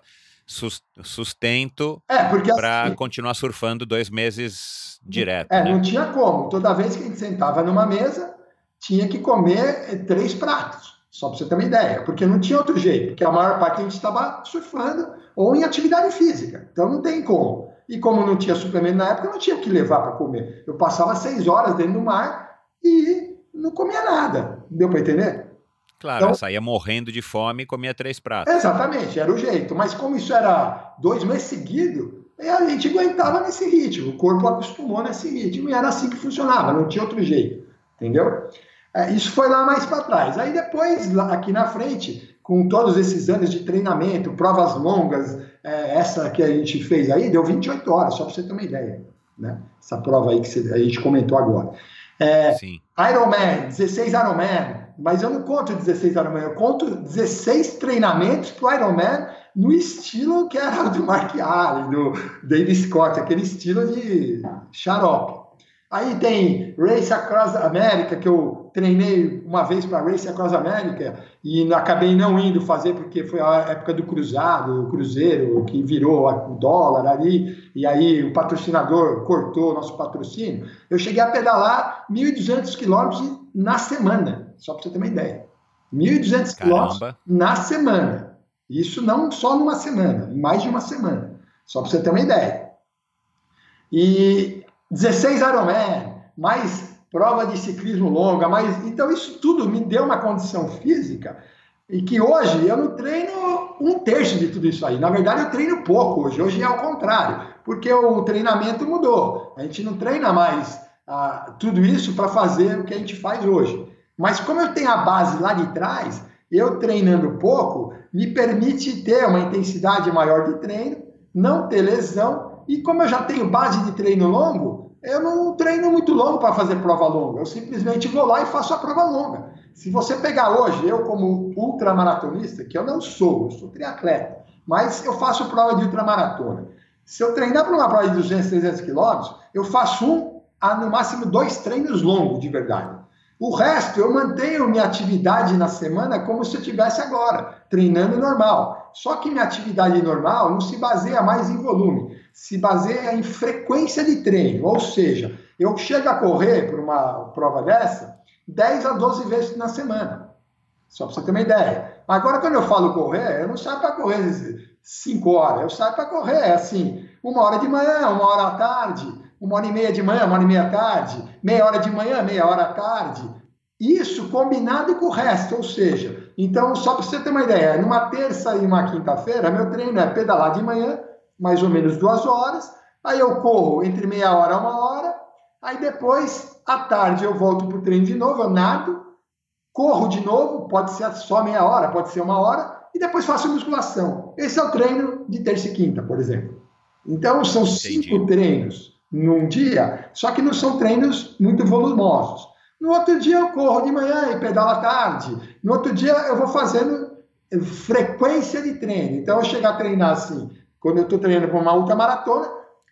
sustento para assim, continuar surfando 2 meses direto. Né? Não tinha como. Toda vez que a gente sentava numa mesa, tinha que comer 3 pratos, só para você ter uma ideia, porque não tinha outro jeito, porque a maior parte a gente estava surfando ou em atividade física, então não tem como. E como não tinha suplemento na época, eu não tinha o que levar para comer. Eu passava 6 horas dentro do mar e não comia nada. Deu para entender? Claro, então, saía morrendo de fome e comia 3 pratos. Exatamente, era o jeito. Mas como isso era 2 meses seguidos, a gente aguentava nesse ritmo. O corpo acostumou nesse ritmo e era assim que funcionava, não tinha outro jeito. Entendeu? Isso foi lá mais para trás. Aí depois, aqui na frente, com todos esses anos de treinamento, provas longas, essa que a gente fez aí, deu 28 horas, só para você ter uma ideia. Né? Essa prova aí que a gente comentou agora. Sim. Ironman, 16 Ironman, mas eu não conto 16 Ironman, eu conto 16 treinamentos para o Ironman no estilo que era do Mark Allen, do David Scott, aquele estilo de xarope. Aí tem Race Across America, que eu treinei uma vez para Race Across America e acabei não indo fazer porque foi a época do cruzado, o cruzeiro, que virou o dólar ali, e aí o patrocinador cortou o nosso patrocínio. Eu cheguei a pedalar 1.200 quilômetros na semana, só para você ter uma ideia. 1.200 quilômetros na semana. Isso não só numa semana, mais de uma semana, só para você ter uma ideia. E 16 Ironman, mais prova de ciclismo longa, então isso tudo me deu uma condição física e que hoje eu não treino um terço de tudo isso aí. Na verdade, eu treino pouco hoje é ao contrário, porque o treinamento mudou. A gente não treina mais tudo isso para fazer o que a gente faz hoje. Mas como eu tenho a base lá de trás, eu treinando pouco, me permite ter uma intensidade maior de treino, não ter lesão. E como eu já tenho base de treino longo, eu não treino muito longo para fazer prova longa. Eu simplesmente vou lá e faço a prova longa. Se você pegar hoje, eu como ultramaratonista, que eu sou triatleta, mas eu faço prova de ultramaratona. Se eu treinar para uma prova de 200, 300 quilômetros, eu faço no máximo 2 treinos longos de verdade. O resto, eu mantenho minha atividade na semana como se eu estivesse agora, treinando normal. Só que minha atividade normal não se baseia mais em volume, se baseia em frequência de treino. Ou seja, eu chego a correr por uma prova dessa 10 a 12 vezes na semana. Só para você ter uma ideia. Agora, quando eu falo correr, eu não saio para correr 5 horas. Eu saio para correr, assim, 1 hora de manhã, 1 hora à tarde, 1h30 de manhã, 1h30 à tarde, meia hora de manhã, meia hora à tarde. Isso combinado com o resto, ou seja, então, só para você ter uma ideia, numa terça e uma quinta-feira, meu treino é pedalar de manhã, mais ou menos 2 horas, aí eu corro entre meia hora a 1 hora, aí depois, à tarde, eu volto para o treino de novo, eu nado, corro de novo, pode ser só meia hora, pode ser 1 hora, e depois faço musculação. Esse é o treino de terça e quinta, por exemplo. Então, são 5 treinos num dia, só que não são treinos muito volumosos. No outro dia eu corro de manhã e pedalo à tarde. No outro dia eu vou fazendo frequência de treino. Então eu chego a treinar assim, quando eu estou treinando para uma ultramaratona,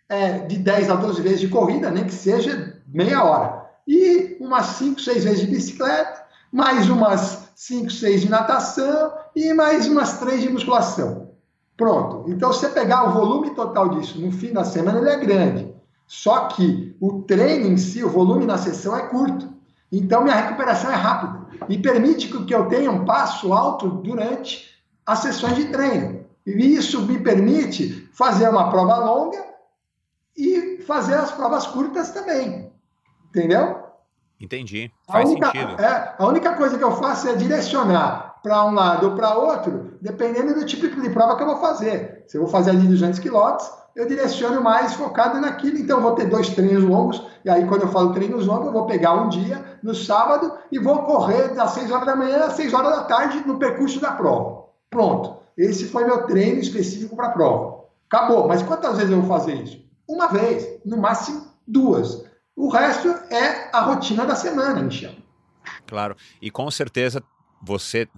de 10 a 12 vezes de corrida, nem que seja meia hora. E umas 5, 6 vezes de bicicleta, mais umas 5, 6 de natação e mais umas 3 de musculação. Pronto. Então se você pegar o volume total disso no fim da semana, ele é grande. Só que o treino em si, o volume na sessão é curto. Então, minha recuperação é rápida e permite que eu tenha um passo alto durante as sessões de treino. E isso me permite fazer uma prova longa e fazer as provas curtas também. Entendeu? Entendi. Faz sentido. A única coisa que eu faço é direcionar para um lado ou para outro, dependendo do tipo de prova que eu vou fazer. Se eu vou fazer ali 200 quilômetros, eu direciono mais focado naquilo, então eu vou ter 2 treinos longos, e aí quando eu falo treinos longos, eu vou pegar um dia, no sábado, e vou correr das 6 horas da manhã às 6 horas da tarde no percurso da prova. Pronto. Esse foi meu treino específico para a prova. Acabou. Mas quantas vezes eu vou fazer isso? 1 vez, no máximo 2. O resto é a rotina da semana, Michel. Claro. E com certeza você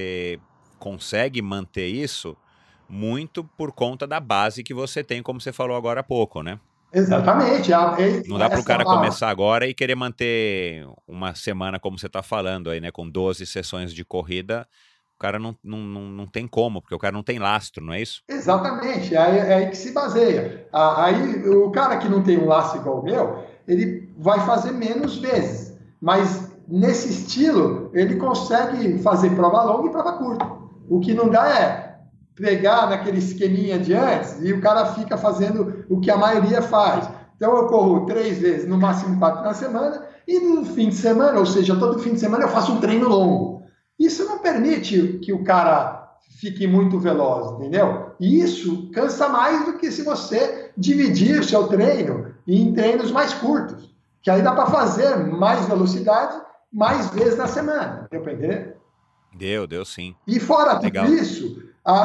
consegue manter isso muito por conta da base que você tem, como você falou agora há pouco, né? Exatamente. Não dá para o cara começar agora e querer manter uma semana como você está falando aí, né? Com 12 sessões de corrida, o cara não tem como, porque o cara não tem lastro, não é isso? Exatamente. É aí que se baseia. Aí o cara que não tem um lastro igual o meu, ele vai fazer menos vezes. Mas nesse estilo, ele consegue fazer prova longa e prova curta. O que não dá é pegar naquele esqueminha de antes e o cara fica fazendo o que a maioria faz. Então eu corro 3 vezes, no máximo 4 na semana, e no fim de semana, ou seja, todo fim de semana eu faço um treino longo. Isso não permite que o cara fique muito veloz, entendeu? E isso cansa mais do que se você dividir o seu treino em treinos mais curtos, que aí dá para fazer mais velocidade, mais vezes na semana. Deu para entender? Deu sim. E fora tudo isso,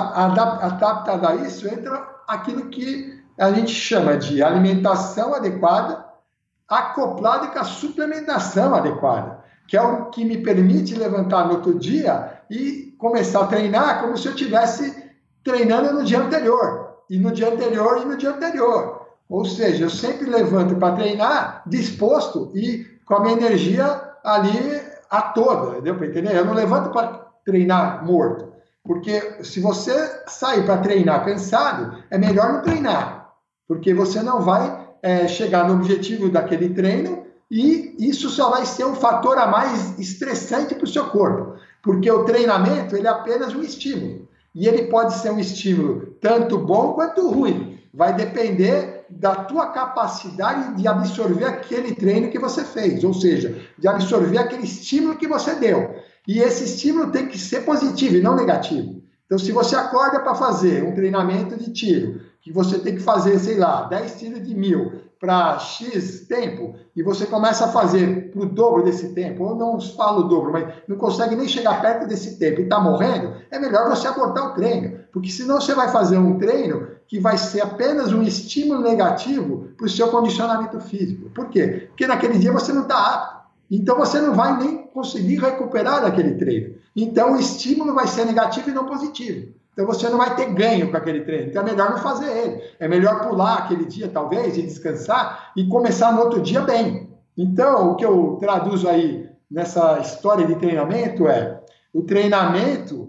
adaptado a isso, entra aquilo que a gente chama de alimentação adequada, acoplada com a suplementação adequada, que é o que me permite levantar no outro dia e começar a treinar como se eu estivesse treinando no dia anterior, e no dia anterior, e no dia anterior, Ou seja, eu sempre levanto para treinar disposto e com a minha energia ali a toda, deu para entender? Eu não levanto para treinar morto, porque se você sair para treinar cansado, é melhor não treinar, porque você não vai chegar no objetivo daquele treino e isso só vai ser um fator a mais estressante para o seu corpo, porque o treinamento ele é apenas um estímulo, e ele pode ser um estímulo tanto bom quanto ruim, vai depender da tua capacidade de absorver aquele treino que você fez, ou seja, de absorver aquele estímulo que você deu. E esse estímulo tem que ser positivo e não negativo. Então, se você acorda para fazer um treinamento de tiro, que você tem que fazer, sei lá, 10 tiros de 1000 para X tempo, e você começa a fazer para o dobro desse tempo, ou não falo o dobro, mas não consegue nem chegar perto desse tempo e está morrendo, é melhor você abortar o treino, porque senão você vai fazer um treino que vai ser apenas um estímulo negativo para o seu condicionamento físico. Por quê? Porque naquele dia você não está apto. Então você não vai nem conseguir recuperar daquele treino. Então o estímulo vai ser negativo e não positivo. Então você não vai ter ganho com aquele treino. Então é melhor não fazer ele. É melhor pular aquele dia, talvez, e descansar e começar no outro dia bem. Então o que eu traduzo aí nessa história de treinamento o treinamento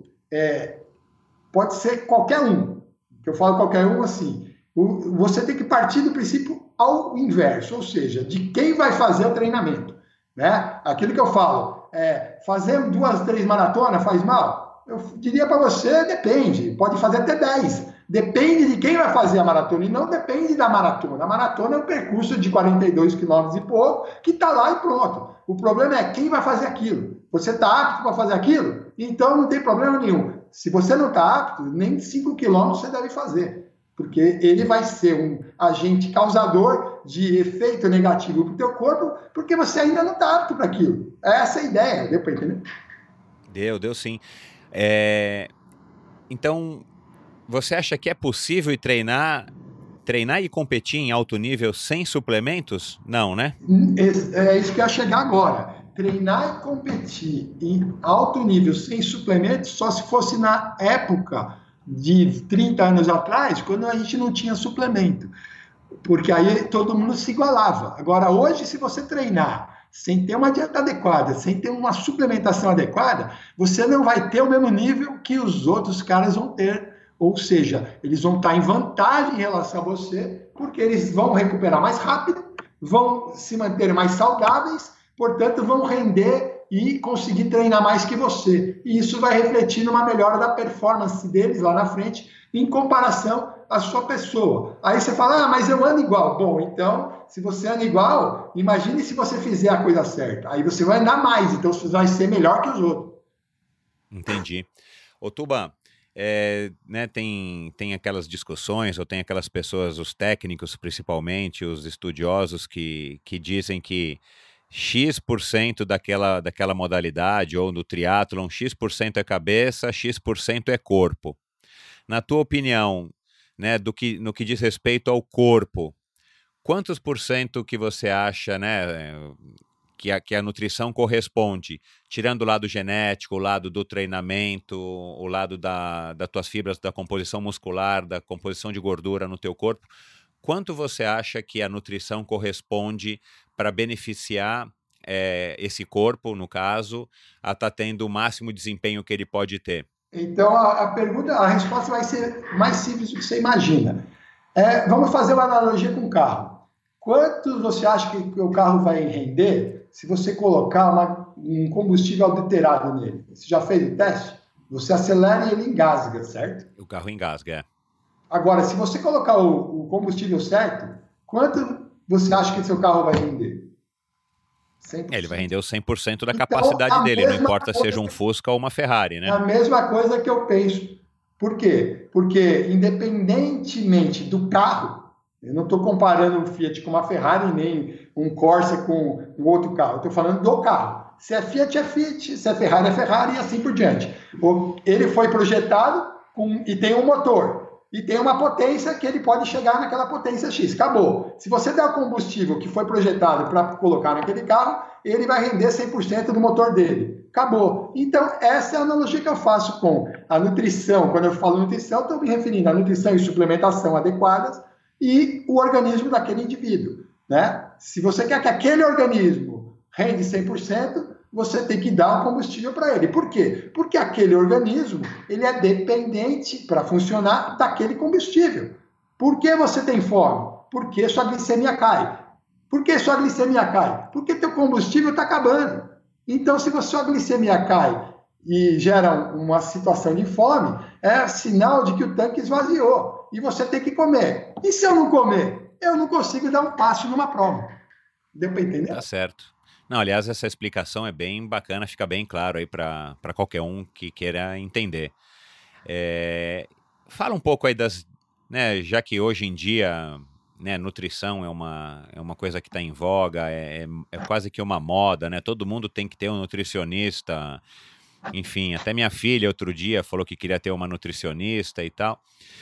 pode ser qualquer um. Eu falo qualquer um assim. Você tem que partir do princípio ao inverso, ou seja, de quem vai fazer o treinamento. Né? Aquilo que eu falo, fazer 2, 3 maratonas faz mal? Eu diria para você, depende, pode fazer até 10. Depende de quem vai fazer a maratona e não depende da maratona. A maratona é um percurso de 42 quilômetros e pouco que está lá e pronto. O problema é quem vai fazer aquilo. Você está apto para fazer aquilo? Então não tem problema nenhum. Se você não está apto, nem 5 quilômetros você deve fazer. Porque ele vai ser um agente causador de efeito negativo para o teu corpo, porque você ainda não está apto para aquilo. Essa é a ideia, deu para entender? Deu sim. Então, você acha que é possível treinar e competir em alto nível sem suplementos? Não, né? É isso que eu ia chegar agora. Treinar e competir em alto nível sem suplementos só se fosse na época de 30 anos atrás, quando a gente não tinha suplemento, porque aí todo mundo se igualava. Agora, hoje, se você treinar sem ter uma dieta adequada, sem ter uma suplementação adequada, você não vai ter o mesmo nível que os outros caras vão ter, ou seja, eles vão estar em vantagem em relação a você, porque eles vão recuperar mais rápido, vão se manter mais saudáveis, portanto, vão render e conseguir treinar mais que você. E isso vai refletir numa melhora da performance deles lá na frente, em comparação à sua pessoa. Aí você fala, mas eu ando igual. Bom, então, se você anda igual, imagine se você fizer a coisa certa. Aí você vai andar mais, então você vai ser melhor que os outros. Entendi. Ô, Tuba, né, tem aquelas discussões, ou tem aquelas pessoas, os técnicos principalmente, os estudiosos que dizem que X% daquela modalidade, ou no triatlon, X% é cabeça, X% é corpo. Na tua opinião, né, no que diz respeito ao corpo, quantos por cento que você acha, né, que a nutrição corresponde, tirando o lado genético, o lado do treinamento, o lado das tuas fibras, da composição muscular, da composição de gordura no teu corpo, quanto você acha que a nutrição corresponde para beneficiar esse corpo, no caso, a estar tendo o máximo desempenho que ele pode ter? Então, a resposta vai ser mais simples do que você imagina. Vamos fazer uma analogia com o carro. Quanto você acha que o carro vai render se você colocar um combustível adulterado nele? Você já fez o teste? Você acelera e ele engasga, certo? O carro engasga, Agora, se você colocar o combustível certo, quanto você acha que seu carro vai render? 100%. Ele vai render o 100% da capacidade dele, não importa se seja um Fusca ou uma Ferrari, né? É a mesma coisa que eu penso. Por quê? Porque, independentemente do carro, eu não estou comparando um Fiat com uma Ferrari, nem um Corsa com um outro carro. Eu estou falando do carro. Se é Fiat, é Fiat. Se é Ferrari, é Ferrari, e assim por diante. Ele foi projetado e tem um motor. E tem uma potência que ele pode chegar naquela potência X. Acabou. Se você der o combustível que foi projetado para colocar naquele carro, ele vai render 100% do motor dele. Acabou. Então, essa é a analogia que eu faço com a nutrição. Quando eu falo nutrição, estou me referindo à nutrição e suplementação adequadas e o organismo daquele indivíduo, né? Se você quer que aquele organismo rende 100%, você tem que dar o combustível para ele. Por quê? Porque aquele organismo ele é dependente para funcionar daquele combustível. Por que você tem fome? Porque sua glicemia cai. Por que sua glicemia cai? Porque teu combustível está acabando. Então, se sua glicemia cai e gera uma situação de fome, é sinal de que o tanque esvaziou e você tem que comer. E se eu não comer? Eu não consigo dar um passo numa prova. Deu para entender? Tá certo. Não, aliás, essa explicação é bem bacana, fica bem claro aí para qualquer um que queira entender. Fala um pouco aí das, né, já que hoje em dia, né, nutrição é uma coisa que está em voga, é quase que uma moda, né? Todo mundo tem que ter um nutricionista. Enfim, até minha filha outro dia falou que queria ter uma nutricionista e tal.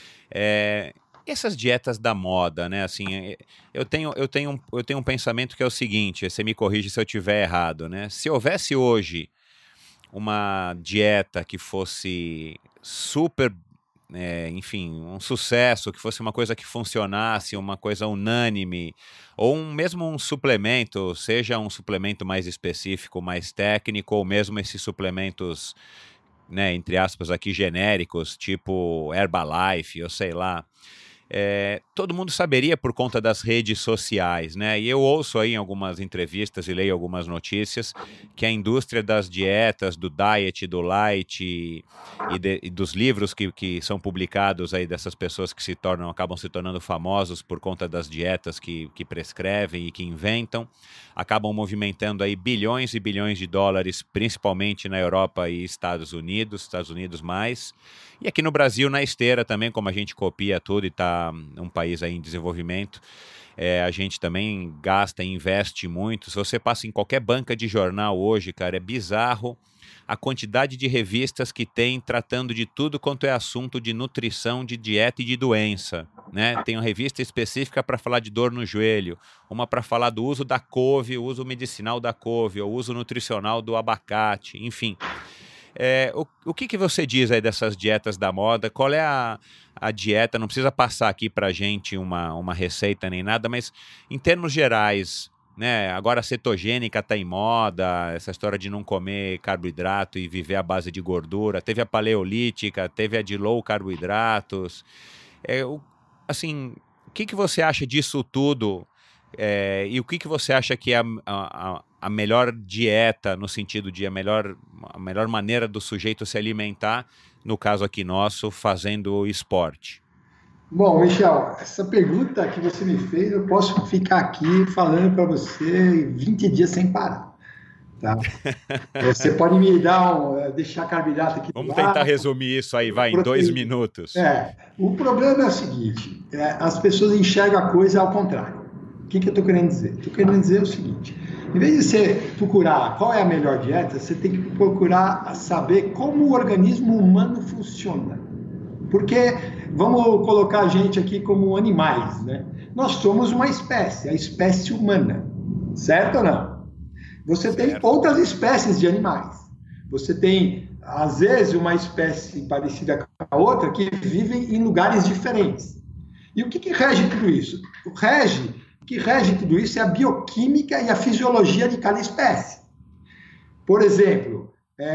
Essas dietas da moda, né? Assim, eu tenho um pensamento que é o seguinte, você me corrige se eu estiver errado, né? Se houvesse hoje uma dieta que fosse super, enfim, um sucesso, que fosse uma coisa que funcionasse, uma coisa unânime, ou mesmo um suplemento, seja um suplemento mais específico, mais técnico, ou mesmo esses suplementos, né, entre aspas aqui, genéricos, tipo Herbalife, ou sei lá, todo mundo saberia por conta das redes sociais, né? E eu ouço aí em algumas entrevistas e leio algumas notícias que a indústria das dietas, do diet, do light e dos livros que são publicados aí dessas pessoas que acabam se tornando famosos por conta das dietas que prescrevem e que inventam, acabam movimentando aí bilhões e bilhões de dólares, principalmente na Europa e Estados Unidos mais. E aqui no Brasil, na esteira também, como a gente copia tudo e está um país aí em desenvolvimento, a gente também gasta e investe muito. Se você passa em qualquer banca de jornal hoje, cara, é bizarro a quantidade de revistas que tem tratando de tudo quanto é assunto de nutrição, de dieta e de doença, né? Tem uma revista específica para falar de dor no joelho, uma para falar do uso da couve, o uso medicinal da couve, o uso nutricional do abacate, enfim. O que você diz aí dessas dietas da moda? Qual é a dieta? Não precisa passar aqui pra gente uma receita nem nada, mas em termos gerais, né? Agora a cetogênica está em moda, essa história de não comer carboidrato e viver à base de gordura. Teve a paleolítica, teve a de low carboidratos. Assim, o que você acha disso tudo? E o que você acha que é a melhor dieta, no sentido de a melhor maneira do sujeito se alimentar, no caso aqui nosso, fazendo esporte? Bom, Michel, essa pergunta que você me fez, eu posso ficar aqui falando para você 20 dias sem parar. Tá? Você pode me deixar carboidrato aqui. Vamos tentar resumir isso aí, vai, em 2 minutos. O problema é o seguinte, as pessoas enxergam a coisa ao contrário. O que eu estou querendo dizer? Estou querendo dizer o seguinte, em vez de você procurar qual é a melhor dieta, você tem que procurar saber como o organismo humano funciona. Porque vamos colocar a gente aqui como animais, né? Nós somos uma espécie, a espécie humana, certo ou não? Você tem outras espécies de animais. Você tem, às vezes, uma espécie parecida com a outra que vivem em lugares diferentes. E o que rege tudo isso? O que rege tudo isso é a bioquímica e a fisiologia de cada espécie. Por exemplo,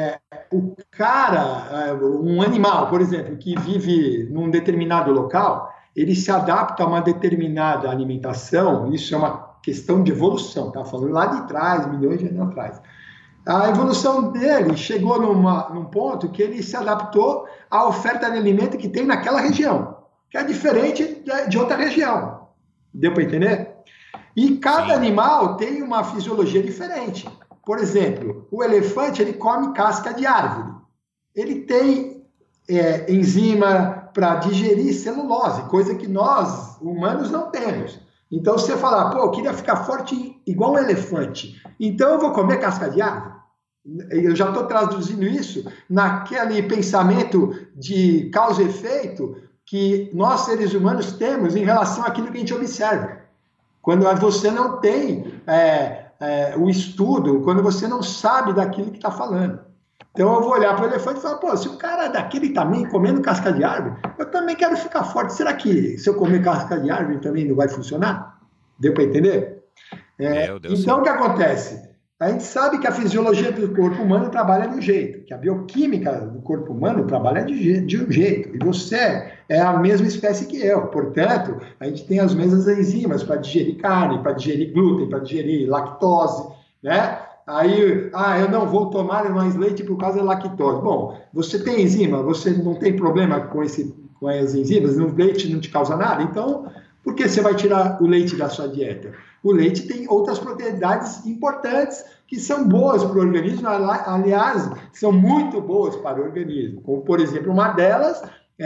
um animal, por exemplo, que vive num determinado local, ele se adapta a uma determinada alimentação, isso é uma questão de evolução, tá falando lá de trás, milhões de anos atrás. A evolução dele chegou num ponto que ele se adaptou à oferta de alimento que tem naquela região, que é diferente de outra região. Deu para entender? E cada animal tem uma fisiologia diferente. Por exemplo, o elefante ele come casca de árvore. Ele tem enzima para digerir celulose, coisa que nós, humanos, não temos. Então, você falar, eu queria ficar forte igual um elefante, então eu vou comer casca de árvore? Eu já estou traduzindo isso naquele pensamento de causa e efeito que nós, seres humanos, temos em relação àquilo que a gente observa. Quando você não tem o estudo, quando você não sabe daquilo que está falando. Então eu vou olhar para o elefante e falar, pô, se o cara é daquele tamanho comendo casca de árvore, eu também quero ficar forte. Será que se eu comer casca de árvore também não vai funcionar? Deu para entender? Deu Então sim. o que acontece? A gente sabe que a fisiologia do corpo humano trabalha de um jeito, que a bioquímica do corpo humano trabalha de um jeito, e você é a mesma espécie que eu, portanto, a gente tem as mesmas enzimas para digerir carne, para digerir glúten, para digerir lactose, né? Aí, eu não vou tomar mais leite por causa da lactose. Bom, você tem enzima, você não tem problema com as enzimas, o leite não te causa nada, então por que você vai tirar o leite da sua dieta? O leite tem outras propriedades importantes que são boas para o organismo, aliás, são muito boas para o organismo. Como, por exemplo, uma delas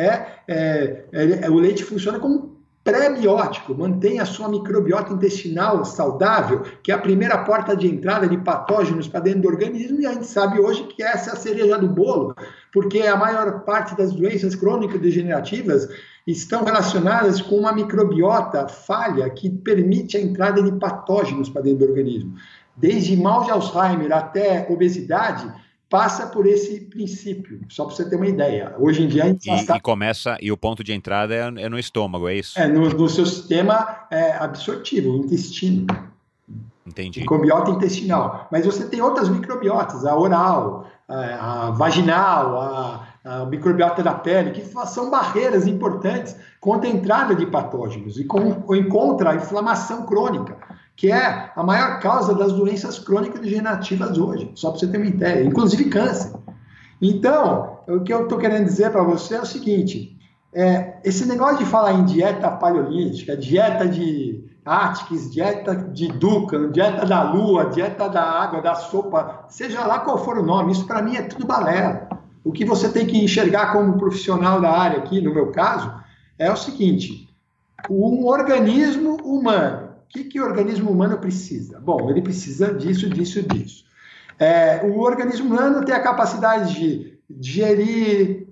o leite funciona como pré-biótico, mantém a sua microbiota intestinal saudável, que é a primeira porta de entrada de patógenos para dentro do organismo, e a gente sabe hoje que essa é a cereja do bolo, porque a maior parte das doenças crônico-degenerativas estão relacionadas com uma microbiota falha que permite a entrada de patógenos para dentro do organismo. Desde mal de Alzheimer até obesidade, passa por esse princípio, só para você ter uma ideia. Hoje em dia a gente já sabe... E o ponto de entrada é no estômago, é isso? No seu sistema absortivo, o intestino. Entendi. Microbiota intestinal. Mas você tem outras microbiotas, a oral, a vaginal, a microbiota da pele, que são barreiras importantes contra a entrada de patógenos e contra a inflamação crônica, que é a maior causa das doenças crônicas degenerativas hoje, só para você ter uma ideia, inclusive câncer. Então, o que eu estou querendo dizer para você é o seguinte, esse negócio de falar em dieta paleolítica, dieta de Atkins, dieta de Duncan, dieta da lua, dieta da água, da sopa, seja lá qual for o nome, isso para mim é tudo balela. O que você tem que enxergar como profissional da área aqui, no meu caso, é o seguinte, um organismo humano, o que o organismo humano precisa? Bom, ele precisa disso. O organismo humano tem a capacidade de digerir,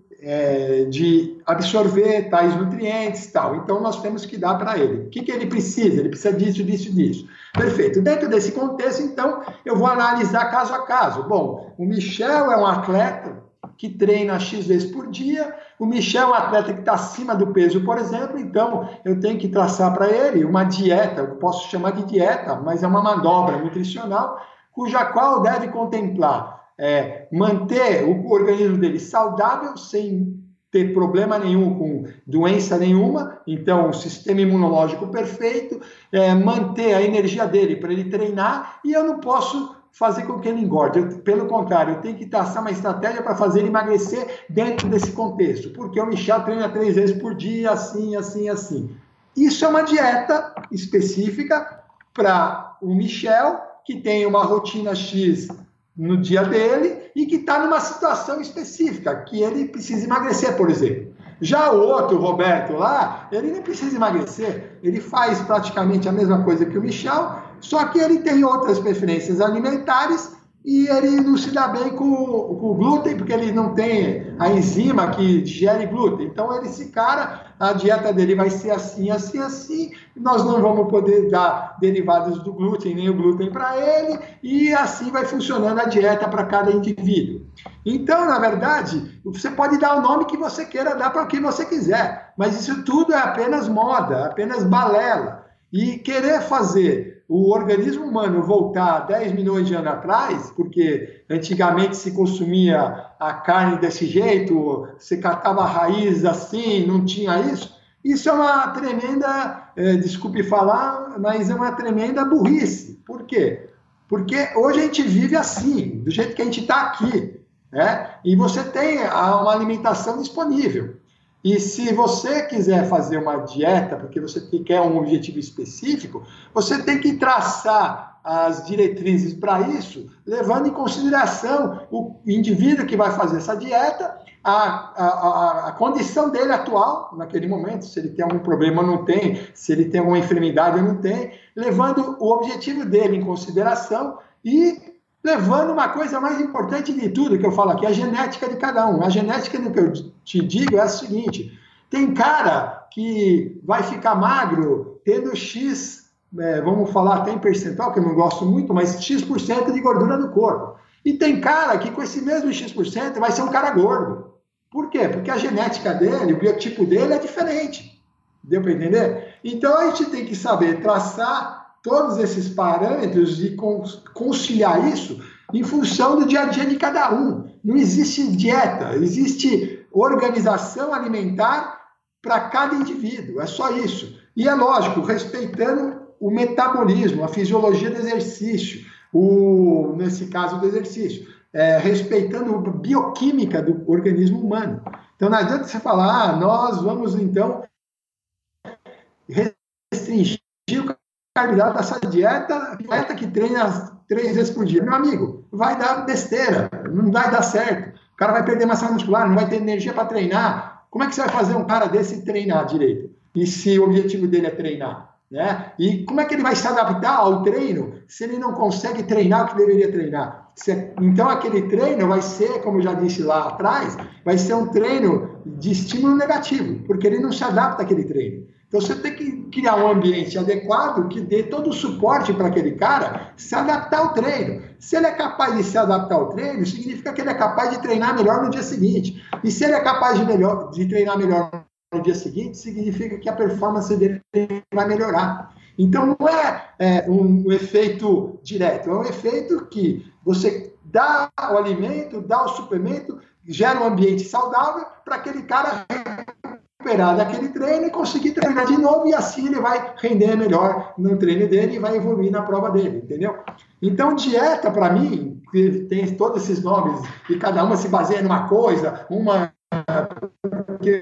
de absorver tais nutrientes e tal. Então, nós temos que dar para ele. O que ele precisa? Ele precisa disso. Perfeito. Dentro desse contexto, então, eu vou analisar caso a caso. Bom, o Michel é um atleta que treina X vezes por dia, o Michel é um atleta que está acima do peso, por exemplo, então eu tenho que traçar para ele uma dieta, eu posso chamar de dieta, mas é uma manobra nutricional, cuja qual deve contemplar manter o organismo dele saudável, sem ter problema nenhum, com doença nenhuma, então o sistema imunológico perfeito, manter a energia dele para ele treinar, e eu não posso fazer com que ele engorde. Pelo contrário, eu tenho que traçar uma estratégia para fazer ele emagrecer dentro desse contexto, porque o Michel treina 3 vezes por dia, assim. Isso é uma dieta específica para o Michel, que tem uma rotina X no dia dele e que está numa situação específica, que ele precisa emagrecer, por exemplo. Já o outro, Roberto, lá, ele não precisa emagrecer, ele faz praticamente a mesma coisa que o Michel, só que ele tem outras preferências alimentares e ele não se dá bem com o glúten, porque ele não tem a enzima que digere glúten. Então, esse cara, a dieta dele vai ser assim, nós não vamos poder dar derivados do glúten, nem o glúten para ele, e assim vai funcionando a dieta para cada indivíduo. Então, na verdade, você pode dar o nome que você queira dar para o que você quiser, mas isso tudo é apenas moda, apenas balela. E querer fazer o organismo humano voltar 10 milhões de anos atrás, porque antigamente se consumia a carne desse jeito, você catava a raiz assim, não tinha isso é uma tremenda, desculpe falar, mas é uma tremenda burrice. Por quê? Porque hoje a gente vive assim, do jeito que a gente está aqui, né? E você tem uma alimentação disponível. E se você quiser fazer uma dieta, porque você quer um objetivo específico, você tem que traçar as diretrizes para isso, levando em consideração o indivíduo que vai fazer essa dieta, a condição dele atual, naquele momento, se ele tem algum problema ou não tem, se ele tem alguma enfermidade ou não tem, levando o objetivo dele em consideração e levando uma coisa mais importante de tudo que eu falo aqui, a genética de cada um. A genética do que eu te digo é a seguinte, tem cara que vai ficar magro tendo X, vamos falar até em percentual, que eu não gosto muito, mas X% de gordura no corpo. E tem cara que com esse mesmo X% vai ser um cara gordo. Por quê? Porque a genética dele, o biotipo dele é diferente. Deu para entender? Então a gente tem que saber traçar todos esses parâmetros e conciliar isso em função do dia a dia de cada um. Não existe dieta, existe organização alimentar para cada indivíduo, é só isso. E é lógico, respeitando o metabolismo, a fisiologia do exercício, nesse caso do exercício, respeitando a bioquímica do organismo humano. Então não adianta você falar, nós vamos então restringir o carboidrato dessa dieta que treina 3 vezes por dia. Meu amigo, vai dar besteira, não vai dar certo. O cara vai perder massa muscular, não vai ter energia para treinar. Como é que você vai fazer um cara desse treinar direito? E se o objetivo dele é treinar? Né? E como é que ele vai se adaptar ao treino se ele não consegue treinar o que deveria treinar? Então, aquele treino vai ser, como eu já disse lá atrás, vai ser um treino de estímulo negativo, porque ele não se adapta àquele treino. Então, você tem que criar um ambiente adequado que dê todo o suporte para aquele cara se adaptar ao treino. Se ele é capaz de se adaptar ao treino, significa que ele é capaz de treinar melhor no dia seguinte. E se ele é capaz de treinar melhor no dia seguinte, significa que a performance dele vai melhorar. Então, não é um efeito direto, é um efeito que você dá o alimento, dá o suplemento, gera um ambiente saudável para aquele cara recuperar daquele treino e conseguir treinar de novo, e assim ele vai render melhor no treino dele e vai evoluir na prova dele, entendeu? Então, dieta, para mim, tem todos esses nomes, e cada uma se baseia numa coisa, uma que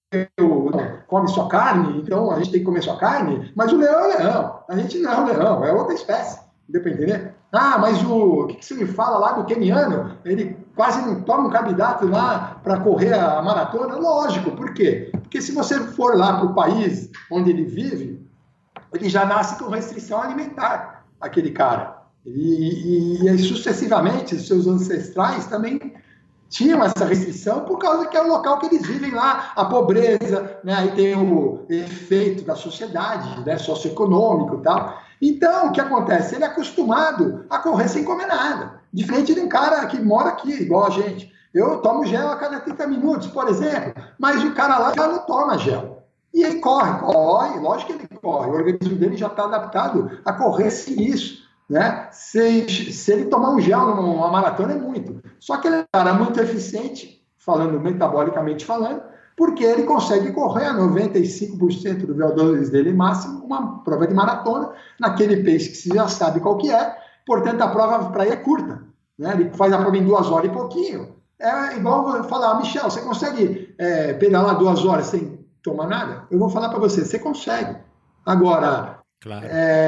come só carne, então a gente tem que comer só carne, mas o leão é leão, a gente não é um leão, é outra espécie, deu para entender? Ah, mas o que você me fala lá do queniano, ele quase não toma um carboidrato lá para correr a maratona? Lógico, por quê? Porque se você for lá para o país onde ele vive, ele já nasce com restrição alimentar, aquele cara. E sucessivamente, seus ancestrais também tinham essa restrição por causa que é o local que eles vivem lá, a pobreza, né? Aí tem o efeito da sociedade, né? Socioeconômico e tal. Então, o que acontece? Ele é acostumado a correr sem comer nada. Diferente de um cara que mora aqui, igual a gente. Eu tomo gel a cada 30 minutos, por exemplo, mas o cara lá já não toma gel. E ele corre, lógico que ele corre. O organismo dele já está adaptado a correr sem isso. Né? Se ele tomar um gel numa maratona é muito. Só que ele é um cara muito eficiente, metabolicamente falando, porque ele consegue correr a 95% do VO2 dele máximo, uma prova de maratona, naquele pace que você já sabe qual que é, portanto a prova para ele é curta. Né? Ele faz a prova em 2 horas e pouquinho. É igual eu falar, Michel, você consegue pedalar 2 horas sem tomar nada? Eu vou falar para você consegue. Agora, claro.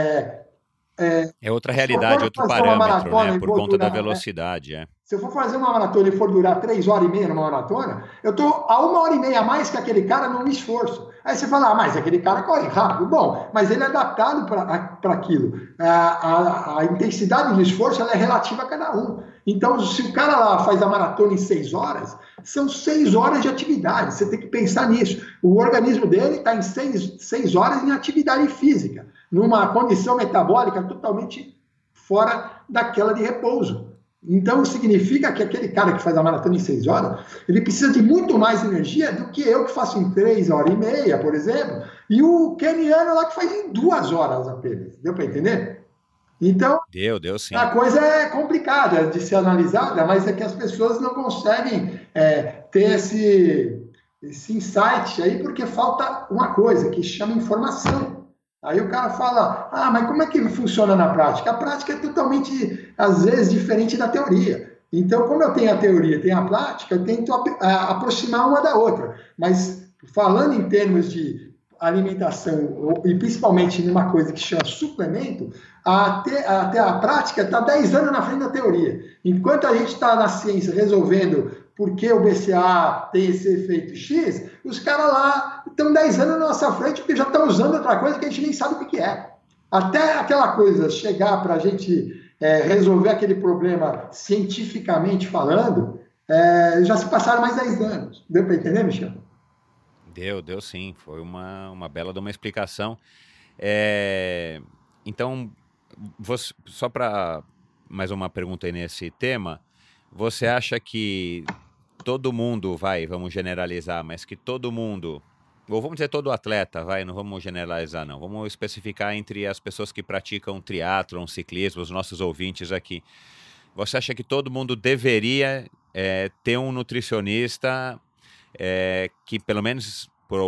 É outra realidade, outro parâmetro, né? Por conta da velocidade. Se eu for fazer uma maratona e for durar 3 horas e meia numa maratona, eu estou a 1 hora e meia a mais que aquele cara no esforço. Aí você fala, mas aquele cara corre rápido. Bom, mas ele é adaptado para aquilo. A intensidade do esforço ela é relativa a cada um. Então, se o cara lá faz a maratona em 6 horas, são 6 horas de atividade. Você tem que pensar nisso. O organismo dele está em 6 horas em atividade física, numa condição metabólica totalmente fora daquela de repouso. Então, significa que aquele cara que faz a maratona em 6 horas, ele precisa de muito mais energia do que eu que faço em 3 horas e meia, por exemplo, e o keniano lá que faz em 2 horas apenas. Deu para entender? Então, deu sim. A coisa é complicada de ser analisada, mas é que as pessoas não conseguem ter esse insight aí, porque falta uma coisa que chama informação. Aí o cara fala, mas como é que funciona na prática? A prática é totalmente, às vezes, diferente da teoria. Então, como eu tenho a teoria e tenho a prática, eu tento aproximar uma da outra. Mas, falando em termos de alimentação, e principalmente numa coisa que chama suplemento, até a prática está 10 anos na frente da teoria. Enquanto a gente está na ciência resolvendo por que o BCA tem esse efeito X, os caras lá estão 10 anos na nossa frente porque já estão usando outra coisa que a gente nem sabe o que é. Até aquela coisa chegar para a gente resolver aquele problema cientificamente falando, já se passaram mais 10 anos. Deu para entender, Michel? Deu sim. Foi uma bela de uma explicação. Então, só para mais uma pergunta aí nesse tema. Você acha que todo mundo, vamos generalizar, mas que todo mundo, ou vamos dizer todo atleta, não vamos generalizar não, vamos especificar entre as pessoas que praticam triatlon, ciclismo, os nossos ouvintes aqui. Você acha que todo mundo deveria ter um nutricionista que pelo menos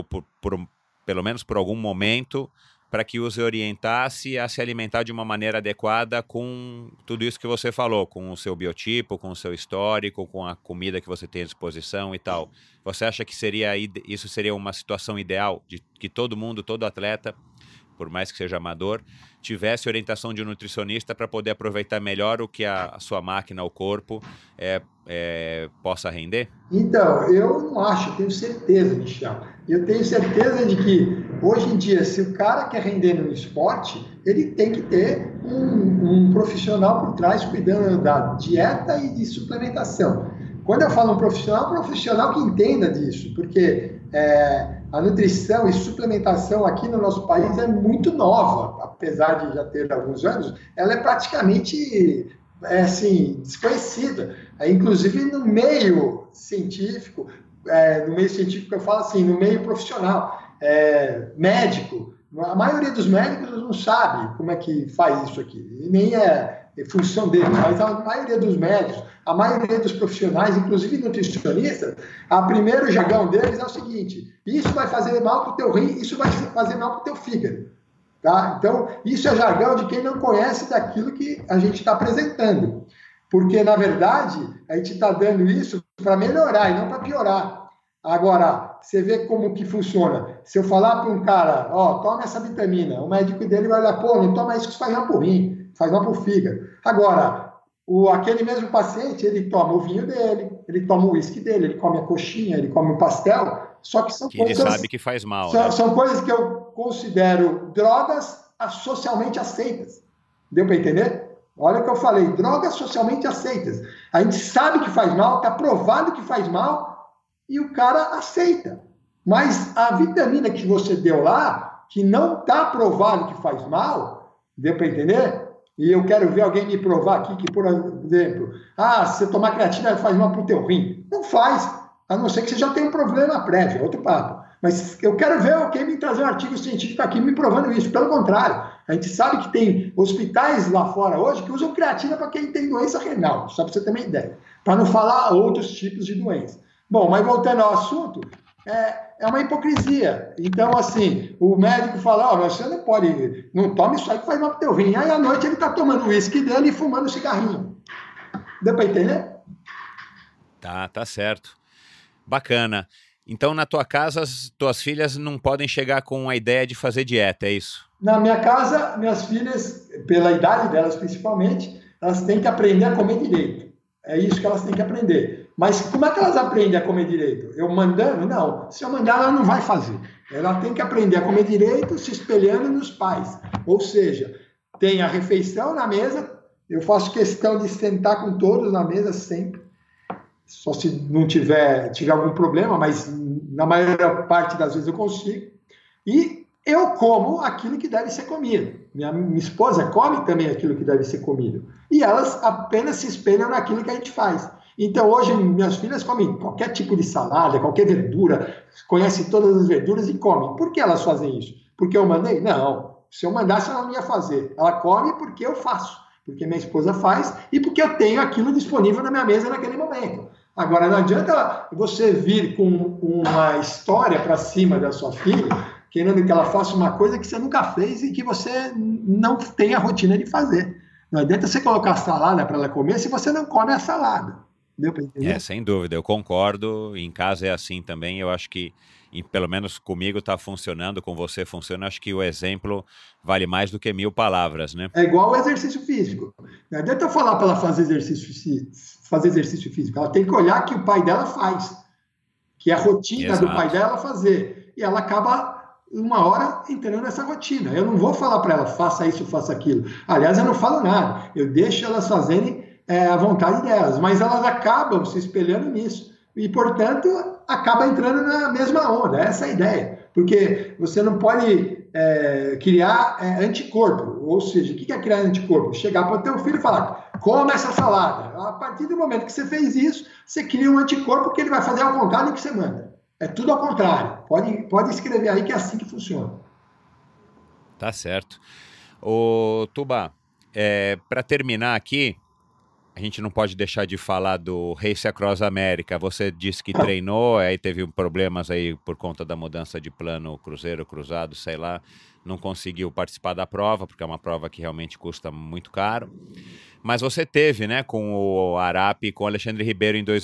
por algum momento, para que os orientasse a se alimentar de uma maneira adequada com tudo isso que você falou, com o seu biotipo, com o seu histórico, com a comida que você tem à disposição e tal. Você acha que isso seria uma situação ideal, de que todo mundo, todo atleta, por mais que seja amador, tivesse orientação de um nutricionista para poder aproveitar melhor o que a sua máquina, o corpo, possa render? Então, eu não acho, eu tenho certeza, Michel. Eu tenho certeza de que, hoje em dia, se o cara quer render no esporte, ele tem que ter um profissional por trás cuidando da dieta e de suplementação. Quando eu falo um profissional que entenda disso, porque a nutrição e suplementação aqui no nosso país é muito nova, apesar de já ter alguns anos, ela é praticamente desconhecida. Inclusive no meio científico, eu falo assim, no meio profissional, médico, a maioria dos médicos não sabe como é que faz isso aqui, e nem é função deles, mas a maioria dos médicos, a maioria dos profissionais, inclusive nutricionistas, o primeiro jargão deles é o seguinte: isso vai fazer mal para o teu rim, isso vai fazer mal para o teu fígado. Tá? Então, isso é jargão de quem não conhece daquilo que a gente está apresentando. Porque, na verdade, a gente está dando isso para melhorar e não para piorar. Agora, você vê como que funciona. Se eu falar para um cara, toma essa vitamina, o médico dele vai olhar, não toma isso que isso faz mal para o rim, faz mal para o fígado. Agora, aquele mesmo paciente, ele toma o vinho dele, ele toma o uísque dele, ele come a coxinha, ele come o pastel, só que são coisas... Ele sabe que faz mal. São coisas que eu considero drogas socialmente aceitas. Deu para entender? Olha o que eu falei, drogas socialmente aceitas. A gente sabe que faz mal, está provado que faz mal, e o cara aceita. Mas a vitamina que você deu lá, que não está provado que faz mal, deu para entender? E eu quero ver alguém me provar aqui que, por exemplo, se você tomar creatina faz mal para o teu rim. Não faz, a não ser que você já tenha um problema prévio, outro papo. Mas eu quero ver alguém me trazer um artigo científico aqui me provando isso. Pelo contrário, a gente sabe que tem hospitais lá fora hoje que usam creatina para quem tem doença renal, só para você ter uma ideia. Para não falar outros tipos de doença. Bom, mas voltando ao assunto, é uma hipocrisia. Então, assim, o médico fala, você não tome isso aí que faz mal para o teu rim. Aí à noite ele está tomando o uísque dele e fumando cigarrinho. Deu para entender? Tá certo. Bacana. Então, na tua casa, as tuas filhas não podem chegar com a ideia de fazer dieta, é isso? Na minha casa, minhas filhas, pela idade delas principalmente, elas têm que aprender a comer direito. É isso que elas têm que aprender. Mas como é que elas aprendem a comer direito? Eu mandando? Não. Se eu mandar, ela não vai fazer. Ela tem que aprender a comer direito se espelhando nos pais. Ou seja, tem a refeição na mesa, eu faço questão de sentar com todos na mesa sempre. Só se não tiver algum problema, mas na maior parte das vezes eu consigo. E eu como aquilo que deve ser comido. Minha esposa come também aquilo que deve ser comido. E elas apenas se espelham naquilo que a gente faz. Então, hoje, minhas filhas comem qualquer tipo de salada, qualquer verdura, conhecem todas as verduras e comem. Por que elas fazem isso? Porque eu mandei? Não. Se eu mandasse, ela não ia fazer. Ela come porque eu faço, porque minha esposa faz e porque eu tenho aquilo disponível na minha mesa naquele momento. Agora, não adianta você vir com uma história para cima da sua filha, querendo que ela faça uma coisa que você nunca fez e que você não tem a rotina de fazer. Não adianta você colocar salada para ela comer se você não come a salada. Deu para entender? Sem dúvida, eu concordo. Em casa é assim também. Eu acho que, pelo menos comigo está funcionando, com você funciona. Acho que o exemplo vale mais do que 1000 palavras, né? É igual o exercício físico. Não adianta eu falar para ela fazer exercício físico. Ela tem que olhar que o pai dela faz, que é a rotina do pai dela fazer. E ela acaba, uma hora, entrando nessa rotina. Eu não vou falar para ela, faça isso, faça aquilo. Aliás, eu não falo nada. Eu deixo elas fazerem a vontade delas, mas elas acabam se espelhando nisso. E, portanto, acaba entrando na mesma onda. Essa é a ideia. Porque você não pode criar anticorpo. Ou seja, o que é criar anticorpo? Chegar para o teu filho e falar, coma essa salada. A partir do momento que você fez isso, você cria um anticorpo que ele vai fazer ao contrário do que você manda. É tudo ao contrário. Pode escrever aí que é assim que funciona. Tá certo. Ô, Tuba, para terminar aqui, a gente não pode deixar de falar do Race Across America. Você disse que treinou, aí teve problemas aí por conta da mudança de plano cruzeiro, cruzado, sei lá. Não conseguiu participar da prova, porque é uma prova que realmente custa muito caro. Mas você teve, né, com o Arap e com o Alexandre Ribeiro em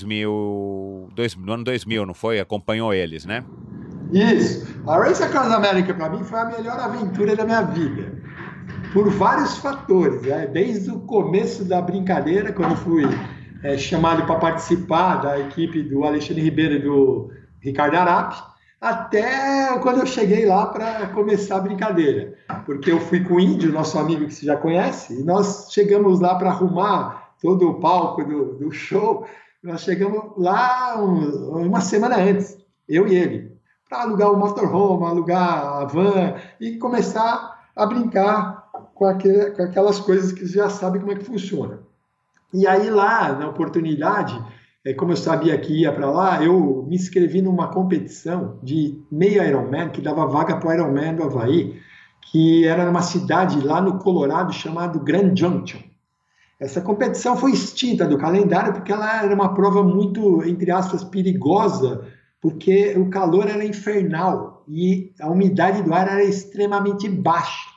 no ano 2000, não foi? Acompanhou eles, né? Isso. A Race Across America, para mim, foi a melhor aventura da minha vida. Por vários fatores, né? Desde o começo da brincadeira, quando fui chamado para participar da equipe do Alexandre Ribeiro e do Ricardo Arap, até quando eu cheguei lá para começar a brincadeira. Porque eu fui com o Índio, nosso amigo que você já conhece, e nós chegamos lá para arrumar todo o palco do show. Nós chegamos lá uma semana antes, eu e ele, para alugar o motorhome, alugar a van e começar a brincar com aquelas coisas que você já sabe como é que funciona. E aí lá, na oportunidade, como eu sabia que ia para lá, eu me inscrevi numa competição de meio Ironman, que dava vaga para o Ironman do Havaí, que era numa cidade lá no Colorado chamado Grand Junction. Essa competição foi extinta do calendário porque ela era uma prova muito, entre aspas, perigosa, porque o calor era infernal e a umidade do ar era extremamente baixa.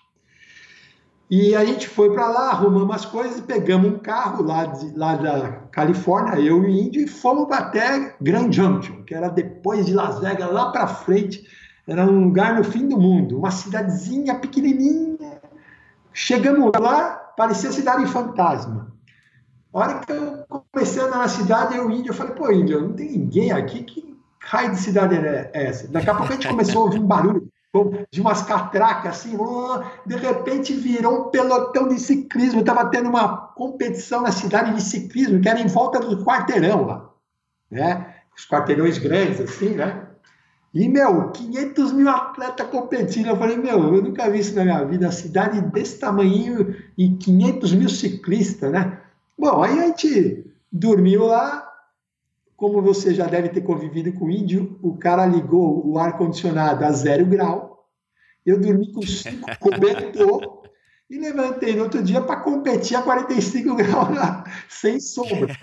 E a gente foi para lá, arrumamos as coisas, pegamos um carro lá da Califórnia, eu e o Índio, e fomos até Grand Junction, que era depois de Las Vegas, lá para frente, era um lugar no fim do mundo, uma cidadezinha pequenininha. Chegamos lá, parecia cidade fantasma. A hora que eu comecei a andar na cidade, eu e o Índio, eu falei, pô, Índio, não tem ninguém aqui, que raio de cidade é essa? Daqui a pouco a gente começou a ouvir um barulho de umas catracas, assim, de repente virou um pelotão de ciclismo, estava tendo uma competição na cidade de ciclismo, que era em volta do quarteirão lá, né? Os quarteirões grandes, assim, né? E, 500 mil atletas competindo. Eu falei, eu nunca vi isso na minha vida, uma cidade desse tamanho e 500 mil ciclistas, né? Bom, aí a gente dormiu lá. Como você já deve ter convivido com o Índio, o cara ligou o ar-condicionado a 0 grau, eu dormi com 5 cobertor e levantei no outro dia para competir a 45 graus lá, sem sombra.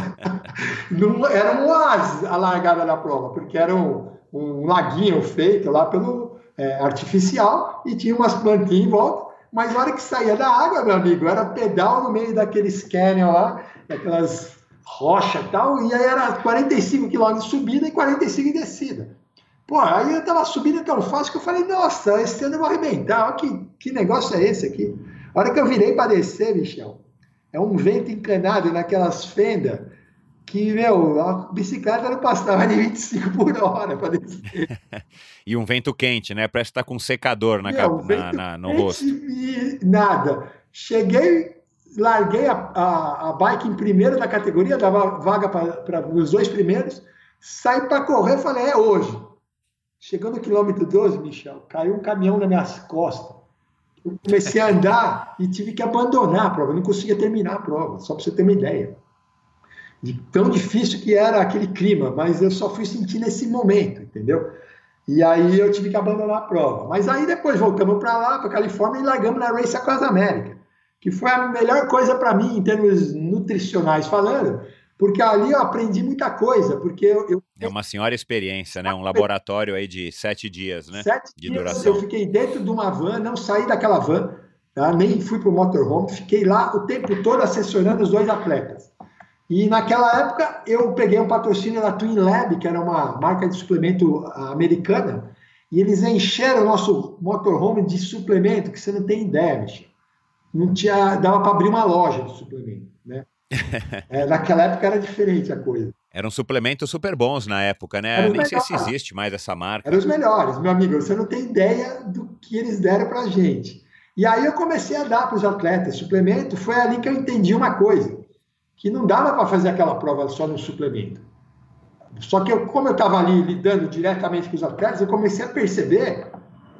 Era um oásis a largada da prova, porque era um laguinho feito lá pelo artificial e tinha umas plantinhas em volta, mas na hora que saía da água, meu amigo, era pedal no meio daqueles canyon lá, daquelas rocha e tal, e aí era 45 km de subida e 45 de descida. Pô, aí eu tava subindo tão fácil que eu falei, nossa, esse ano eu vou arrebentar, olha que negócio é esse aqui. A hora que eu virei para descer, Michel, é um vento encanado naquelas fendas que, a bicicleta não passava de 25 por hora para descer. E um vento quente, né? Parece que tá com um secador no rosto. E nada. Cheguei, larguei a bike em primeiro da categoria, dava vaga para os 2 primeiros, saí para correr, falei, é hoje. Chegando no quilômetro 12, Michel, caiu um caminhão nas minhas costas. Eu comecei a andar e tive que abandonar a prova, eu não conseguia terminar a prova, só para você ter uma ideia. De tão difícil que era aquele clima, mas eu só fui sentir nesse momento, entendeu? E aí eu tive que abandonar a prova. Mas aí depois voltamos para lá, para Califórnia, e largamos na Race Across America, que foi a melhor coisa para mim, em termos nutricionais falando, porque ali eu aprendi muita coisa, porque É uma senhora experiência, né? Um laboratório aí de 7 dias, né? 7 de dias duração. eu fiquei dentro de uma van, não saí daquela van, tá? Nem fui para o motorhome, fiquei lá o tempo todo assessorando os 2 atletas. E naquela época eu peguei um patrocínio da Twin Lab, que era uma marca de suplemento americana, e eles encheram o nosso motorhome de suplemento, que você não tem ideia, Michel. Não tinha, dava para abrir uma loja de suplemento, né? Naquela época era diferente a coisa. Eram suplementos super bons na época, né? Nem sei se existe mais essa marca. Eram os melhores, meu amigo. Você não tem ideia do que eles deram pra gente. E aí eu comecei a dar para os atletas suplemento. Foi ali que eu entendi uma coisa, que não dava para fazer aquela prova só no suplemento. Só que como eu estava ali lidando diretamente com os atletas, eu comecei a perceber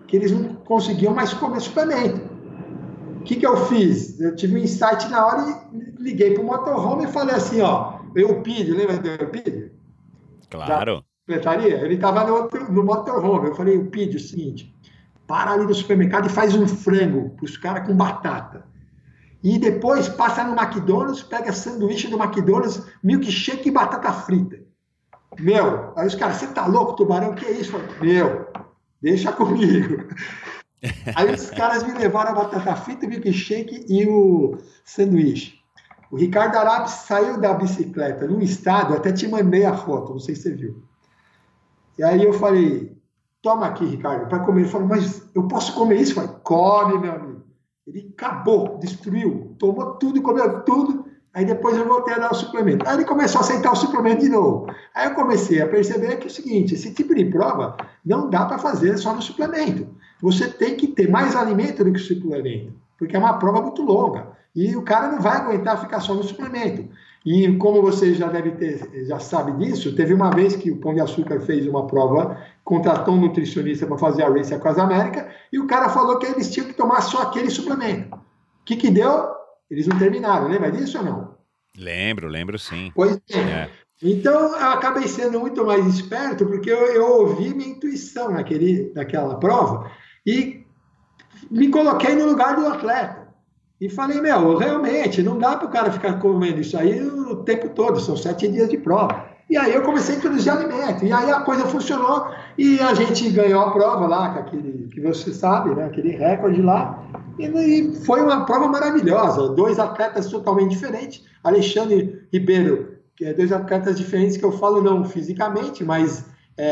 que eles não conseguiam mais comer suplemento. O que eu fiz? Eu tive um insight na hora e liguei para o motorhome e falei assim, ó, Eupídio, lembra do Eupídio? Claro. Ele estava no motorhome. Eu falei, Eupídio, é o seguinte, para ali no supermercado e faz um frango para os caras com batata. E depois passa no McDonald's, pega sanduíche do McDonald's, milkshake e batata frita. Meu, aí os caras, você tá louco, Tubarão? O que é isso? Eu falei, meu, deixa comigo. Aí os caras me levaram a batata frita, o milkshake e o sanduíche. O Ricardo Arapi saiu da bicicleta num estado, até te mandei a foto, não sei se você viu. E aí eu falei, toma aqui, Ricardo, para comer. Ele falou, mas eu posso comer isso? Eu falei, come, meu amigo. Ele acabou, destruiu, tomou tudo, comeu tudo. Aí depois eu voltei a dar o suplemento. Aí ele começou a aceitar o suplemento de novo. Aí eu comecei a perceber que é o seguinte, esse tipo de prova não dá para fazer só no suplemento. Você tem que ter mais alimento do que o suplemento, porque é uma prova muito longa. E o cara não vai aguentar ficar só no suplemento. E como você já sabe disso, teve uma vez que o Pão de Açúcar fez uma prova, contratou um nutricionista para fazer a Race Across America, e o cara falou que eles tinham que tomar só aquele suplemento. O que deu? Eles não terminaram. Lembra disso ou não? Lembro sim. Pois é. Então, eu acabei sendo muito mais esperto, porque eu ouvi minha intuição naquela prova e me coloquei no lugar do atleta. E falei, meu, realmente, não dá para o cara ficar comendo isso aí o tempo todo, são 7 dias de prova. E aí eu comecei a introduzir alimento, e aí a coisa funcionou, e a gente ganhou a prova lá, com aquele que você sabe, né, aquele recorde lá, e foi uma prova maravilhosa, 2 atletas totalmente diferentes, Alexandre Ribeiro, que é 2 atletas diferentes que eu falo não fisicamente, mas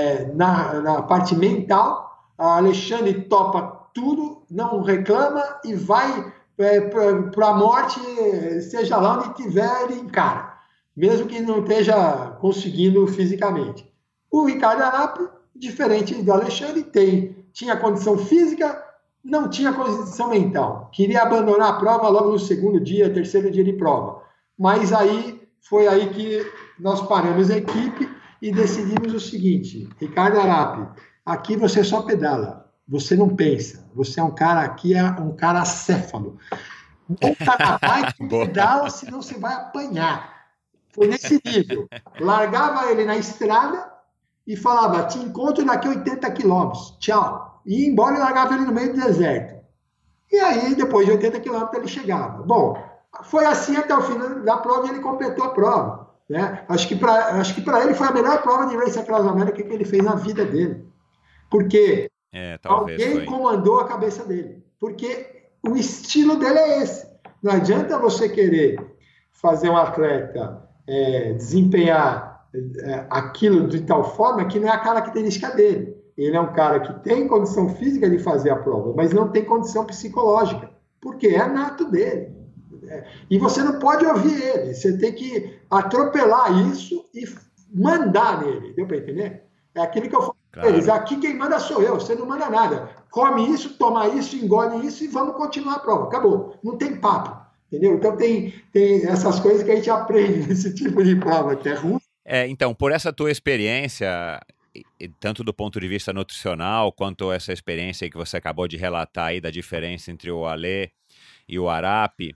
na parte mental, a Alexandre topa tudo, não reclama e vai para a morte, seja lá onde tiver, ele encara, mesmo que não esteja conseguindo fisicamente. O Ricardo Arapi, diferente do Alexandre, tinha condição física, não tinha condição mental. Queria abandonar a prova logo no segundo dia, terceiro dia de prova. Mas foi aí que nós paramos a equipe e decidimos o seguinte, Ricardo Arapi, aqui você só pedala. Você não pensa. Você é um cara aqui, é um cara acéfalo. Não vai com pedala, senão você vai apanhar. Foi nesse nível. Largava ele na estrada e falava, te encontro daqui a 80 quilômetros. Tchau. E ia embora e largava ele no meio do deserto. E aí, depois de 80 quilômetros, ele chegava. Bom, foi assim até o fim da prova e ele completou a prova. Né? Acho que para ele foi a melhor prova de Race Across America que ele fez na vida dele. Porque alguém comandou a cabeça dele. Porque o estilo dele é esse. Não adianta você querer fazer um atleta desempenhar aquilo de tal forma que não é a característica dele. Ele é um cara que tem condição física de fazer a prova, mas não tem condição psicológica, porque é nato dele. E você não pode ouvir ele. Você tem que atropelar isso e mandar nele. Deu para entender? É aquilo que eu falo para eles. Aqui quem manda sou eu, você não manda nada. Come isso, toma isso, engole isso e vamos continuar a prova. Acabou. Não tem papo. Entendeu? Então tem essas coisas que a gente aprende nesse tipo de prova, que é ruim. Então, por essa tua experiência, tanto do ponto de vista nutricional, quanto essa experiência que você acabou de relatar aí da diferença entre o Alê e o Arapi,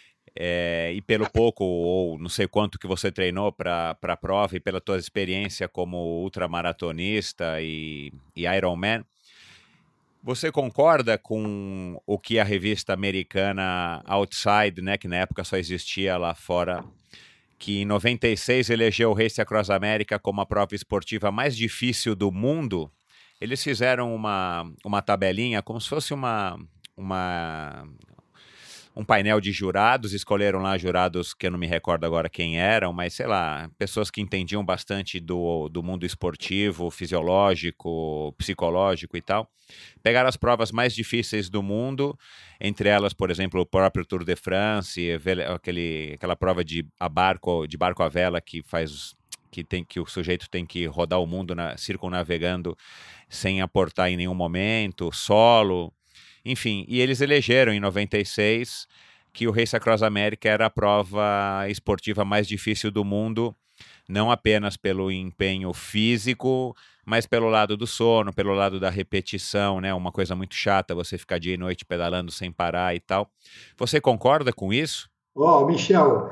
e pelo pouco ou não sei quanto que você treinou para a prova e pela tua experiência como ultramaratonista e Ironman, você concorda com o que a revista americana Outside, né, que na época só existia lá fora, que em 96 elegeu o Race Across America como a prova esportiva mais difícil do mundo? Eles fizeram uma tabelinha como se fosse um painel de jurados, escolheram lá jurados que eu não me recordo agora quem eram, mas sei lá, pessoas que entendiam bastante do mundo esportivo, fisiológico, psicológico e tal. Pegaram as provas mais difíceis do mundo, entre elas, por exemplo, o próprio Tour de France, aquela prova de barco a vela que o sujeito tem que rodar o mundo circunnavegando sem aportar em nenhum momento, solo. Enfim, e eles elegeram em 96 que o Race Across America era a prova esportiva mais difícil do mundo, não apenas pelo empenho físico, mas pelo lado do sono, pelo lado da repetição, né? Uma coisa muito chata, você ficar dia e noite pedalando sem parar e tal. Você concorda com isso? Michel,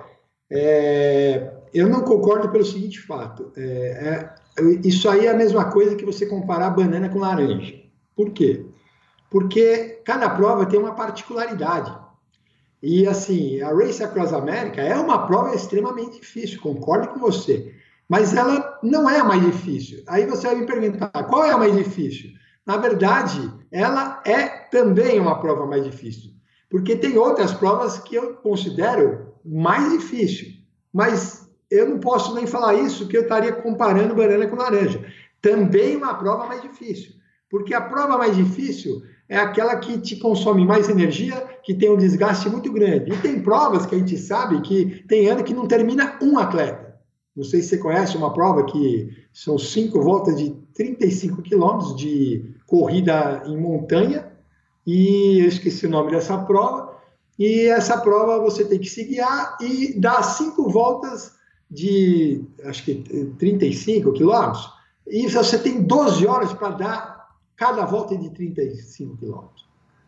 eu não concordo pelo seguinte fato. Isso aí é a mesma coisa que você comparar banana com laranja. Por quê? Porque cada prova tem uma particularidade. E assim, a Race Across America é uma prova extremamente difícil, concordo com você. Mas ela não é a mais difícil. Aí você vai me perguntar, qual é a mais difícil? Na verdade, ela é também uma prova mais difícil. Porque tem outras provas que eu considero mais difícil. Mas eu não posso nem falar isso, que eu estaria comparando banana com laranja. Também uma prova mais difícil. Porque a prova mais difícil é aquela que te consome mais energia, que tem um desgaste muito grande. E tem provas que a gente sabe que tem ano que não termina um atleta. Não sei se você conhece uma prova que são 5 voltas de 35 quilômetros de corrida em montanha, e eu esqueci o nome dessa prova, e essa prova você tem que se guiar e dar 5 voltas de, acho que 35 quilômetros, e você tem 12 horas para dar cada volta de 35 quilômetros.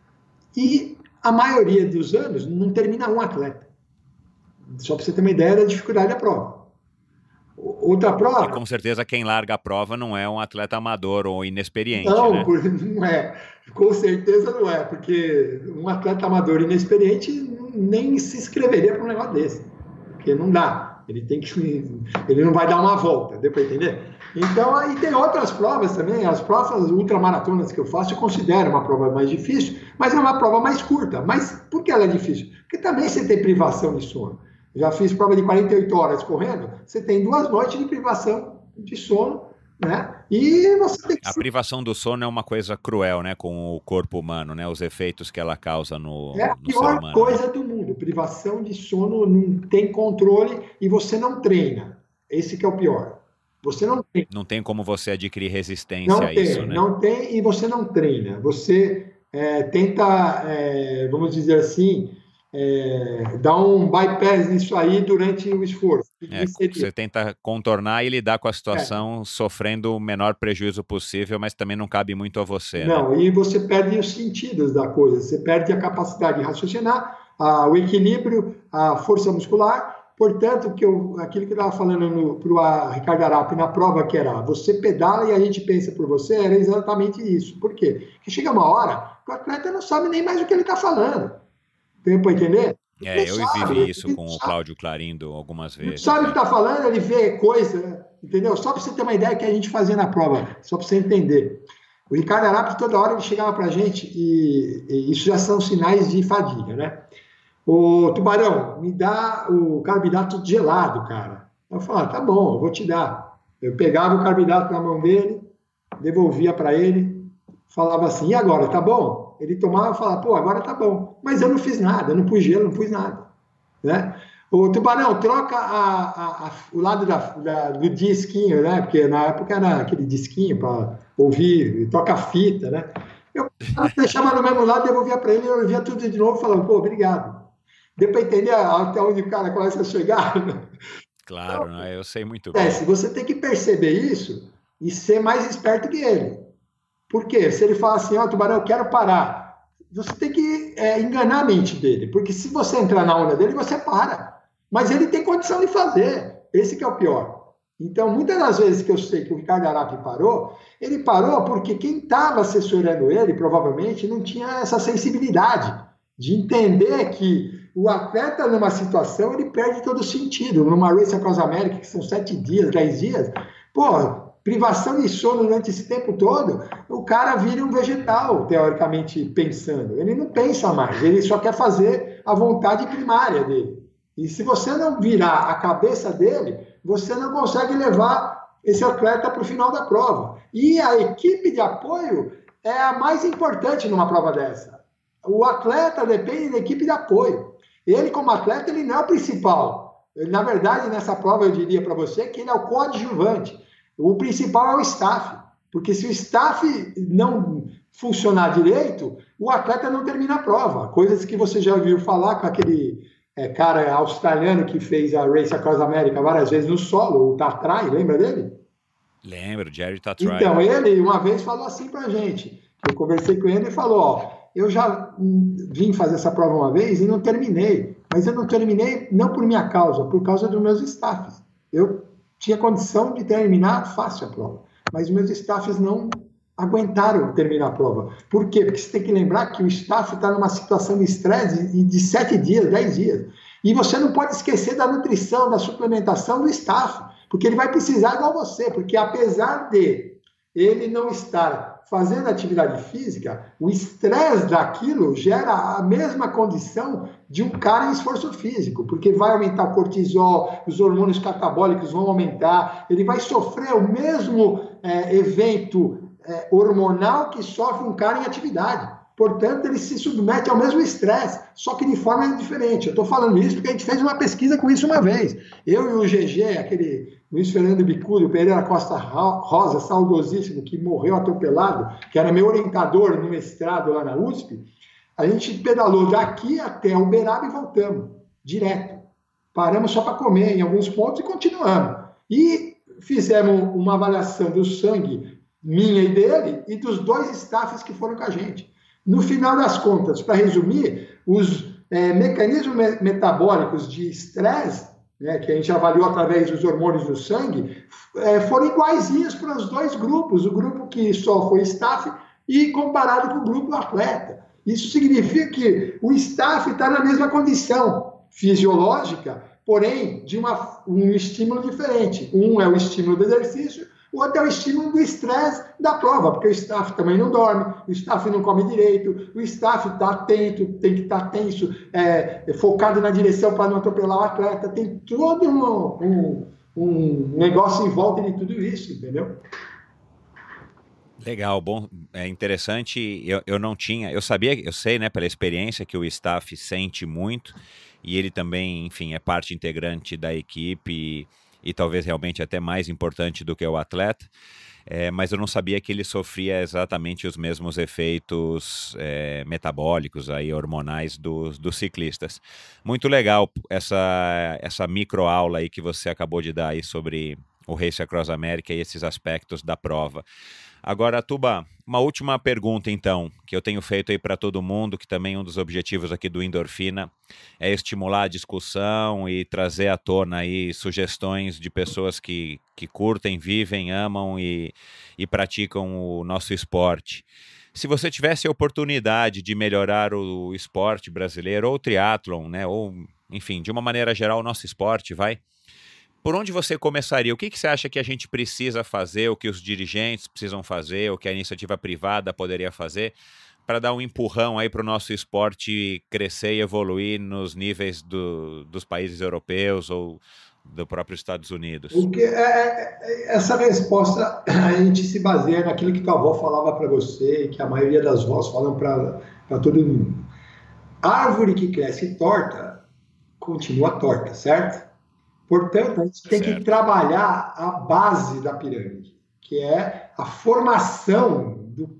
E a maioria dos anos não termina um atleta. Só para você ter uma ideia da dificuldade da prova. Outra prova... E com certeza quem larga a prova não é um atleta amador ou inexperiente, não, né? Não é. Com certeza não é, porque um atleta amador inexperiente nem se inscreveria para um negócio desse. Porque não dá. Ele não vai dar uma volta, deu para entender? Então, aí tem outras provas também. As provas ultramaratonas que eu faço, eu considero uma prova mais difícil, mas é uma prova mais curta. Mas por que ela é difícil? Porque também você tem privação de sono. Já fiz prova de 48 horas correndo, você tem 2 noites de privação de sono, né? E você tem que... A privação do sono é uma coisa cruel, né? Com o corpo humano, né? Os efeitos que ela causa no ser humano. É a pior coisa do mundo. Privação de sono, não tem controle e você não treina. Esse que é o pior. Você não treina. Não tem como você adquirir resistência a isso, né? Não tem, e você não treina. Você tenta, vamos dizer assim... dar um bypass nisso aí durante o esforço. Você tenta contornar e lidar com a situação sofrendo o menor prejuízo possível, mas também não cabe muito a você. Não, né? E você perde os sentidos da coisa, você perde a capacidade de raciocinar, o equilíbrio, a força muscular. Portanto, aquilo que eu estava falando para o Ricardo Arapi na prova, que era você pedala e a gente pensa por você, era exatamente isso. Por quê? Porque chega uma hora que o atleta não sabe nem mais o que ele está falando. Tem para entender? Eu vivi isso com o Cláudio Clarindo algumas vezes. Não sabe o que está falando, ele vê coisa, entendeu? Só para você ter uma ideia que a gente fazia na prova, só para você entender. O Ricardo Arapi, toda hora, ele chegava para a gente, e isso já são sinais de fadiga, né? Ô, Tubarão, me dá o carboidrato gelado, cara. Eu falava, tá bom, eu vou te dar. Eu pegava o carboidrato na mão dele, devolvia para ele, falava assim, e agora, tá bom? Ele tomava e falava, pô, agora tá bom. Mas eu não fiz nada, eu não pus gelo, não pus nada. Né? O Tubarão, troca o lado do disquinho, né? Porque na época era aquele disquinho para ouvir, troca a fita, né? Eu deixava no mesmo lado, devolvia para ele, eu ouvia tudo de novo e falava, pô, obrigado. Deu para entender até onde o cara começa a chegar? Né? Claro, então, eu sei muito bem. Você tem que perceber isso e ser mais esperto que ele. Por quê? Se ele fala assim, Tubarão, eu quero parar, você tem que enganar a mente dele, porque se você entrar na onda dele, você para. Mas ele tem condição de fazer. Esse que é o pior. Então, muitas das vezes que eu sei que o Ricardo Arapi parou, ele parou porque quem estava assessorando ele, provavelmente, não tinha essa sensibilidade de entender que o atleta, numa situação, ele perde todo o sentido. Numa Race Across America, que são 7 dias, 10 dias, privação de sono durante esse tempo todo, o cara vira um vegetal, teoricamente pensando. Ele não pensa mais, ele só quer fazer a vontade primária dele. E se você não virar a cabeça dele, você não consegue levar esse atleta para o final da prova. E a equipe de apoio é a mais importante numa prova dessa. O atleta depende da equipe de apoio. Ele, como atleta, ele não é o principal. Na verdade, nessa prova, eu diria para você que ele é o coadjuvante. O principal é o staff, porque se o staff não funcionar direito, o atleta não termina a prova. Coisas que você já ouviu falar com aquele cara australiano que fez a Race Across America várias vezes no solo, o Tatrai, lembra dele? Lembro, Jerry Tatry. Então, ele uma vez falou assim pra gente. Eu conversei com ele e falou, ó, eu já vim fazer essa prova uma vez e não terminei. Mas eu não terminei não por minha causa, por causa dos meus staffs. Eu tinha condição de terminar fácil a prova. Mas os meus staffs não aguentaram terminar a prova. Por quê? Porque você tem que lembrar que o staff está numa situação de estresse de 7 dias, 10 dias. E você não pode esquecer da nutrição, da suplementação do staff, porque ele vai precisar igual você, porque apesar de ele não estar fazendo atividade física, o estresse daquilo gera a mesma condição de um cara em esforço físico, porque vai aumentar o cortisol, os hormônios catabólicos vão aumentar, ele vai sofrer o mesmo evento hormonal que sofre um cara em atividade. Portanto, ele se submete ao mesmo estresse, só que de forma diferente. Eu estou falando isso porque a gente fez uma pesquisa com isso uma vez. Eu e o GG, aquele Luiz Fernando Bicudo, Pereira Costa Rosa, saudosíssimo, que morreu atropelado, que era meu orientador no mestrado lá na USP, a gente pedalou daqui até Uberaba e voltamos, direto. Paramos só para comer em alguns pontos e continuamos. E fizemos uma avaliação do sangue, minha e dele, e dos 2 staffs que foram com a gente. No final das contas, para resumir, os mecanismos metabólicos de estresse, né, que a gente avaliou através dos hormônios do sangue, foram iguaizinhos para os 2 grupos, o grupo que só foi staff e comparado com o grupo atleta. Isso significa que o staff está na mesma condição fisiológica, porém de um estímulo diferente. Um é o estímulo do exercício, o outro é o estímulo do estresse da prova, porque o staff também não dorme, o staff não come direito, o staff está atento, tem que estar tenso, focado na direção para não atropelar o atleta, tem todo um negócio em volta de tudo isso, entendeu? Legal, bom, é interessante. Eu sei, né, pela experiência que o staff sente muito, e ele também, enfim, é parte integrante da equipe e talvez realmente até mais importante do que o atleta, mas eu não sabia que ele sofria exatamente os mesmos efeitos metabólicos, aí, hormonais dos ciclistas. Muito legal essa microaula aí que você acabou de dar aí sobre o Race Across America e esses aspectos da prova. Agora, Tuba, uma última pergunta, então, que eu tenho feito aí para todo mundo, que também um dos objetivos aqui do Endorfina é estimular a discussão e trazer à tona aí sugestões de pessoas que curtem, vivem, amam e praticam o nosso esporte. Se você tivesse a oportunidade de melhorar o esporte brasileiro, ou o triatlon, né, ou, enfim, de uma maneira geral, o nosso esporte, por onde você começaria? O que você acha que a gente precisa fazer, o que os dirigentes precisam fazer, o que a iniciativa privada poderia fazer para dar um empurrão aí para o nosso esporte crescer e evoluir nos níveis dos países europeus ou do próprio Estados Unidos? Porque essa resposta, a gente se baseia naquilo que tua avó falava para você e que a maioria das vós falam para todo mundo. A árvore que cresce torta, continua torta, certo? Portanto, a gente tem que trabalhar a base da pirâmide, que é a formação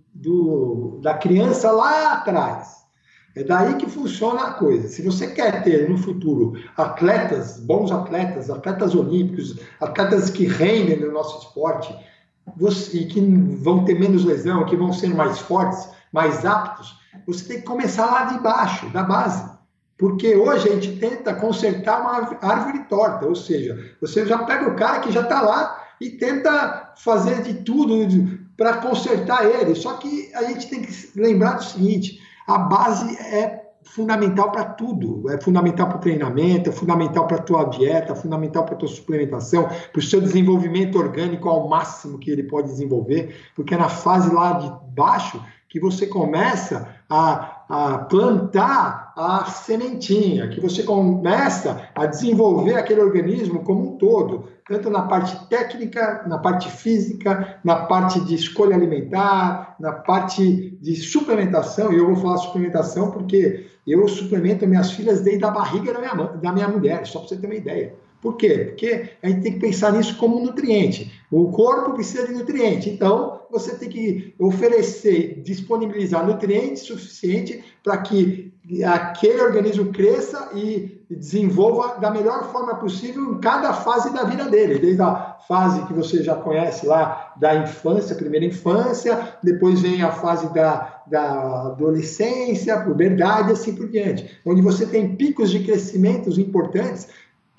da criança lá atrás. É daí que funciona a coisa. Se você quer ter no futuro atletas, bons atletas, atletas olímpicos, atletas que rendem no nosso esporte, e que vão ter menos lesão, que vão ser mais fortes, mais aptos, você tem que começar lá de baixo, da base. Porque hoje a gente tenta consertar uma árvore torta, ou seja, você já pega o cara que já está lá e tenta fazer de tudo para consertar ele. Só que a gente tem que lembrar do seguinte, a base é fundamental para tudo, é fundamental para o treinamento, é fundamental para a tua dieta, é fundamental para a tua suplementação, para o seu desenvolvimento orgânico ao máximo que ele pode desenvolver, porque é na fase lá de baixo que você começa a plantar a sementinha, que você começa a desenvolver aquele organismo como um todo, tanto na parte técnica, na parte física, na parte de escolha alimentar, na parte de suplementação, e eu vou falar suplementação porque eu suplemento minhas filhas desde a barriga da minha mulher, só para você ter uma ideia. Por quê? Porque a gente tem que pensar nisso como nutriente. O corpo precisa de nutriente, então você tem que oferecer, disponibilizar nutrientes suficientes para que aquele organismo cresça e desenvolva da melhor forma possível em cada fase da vida dele, desde a fase que você já conhece lá da infância, primeira infância, depois vem a fase da adolescência, puberdade e assim por diante, onde você tem picos de crescimentos importantes,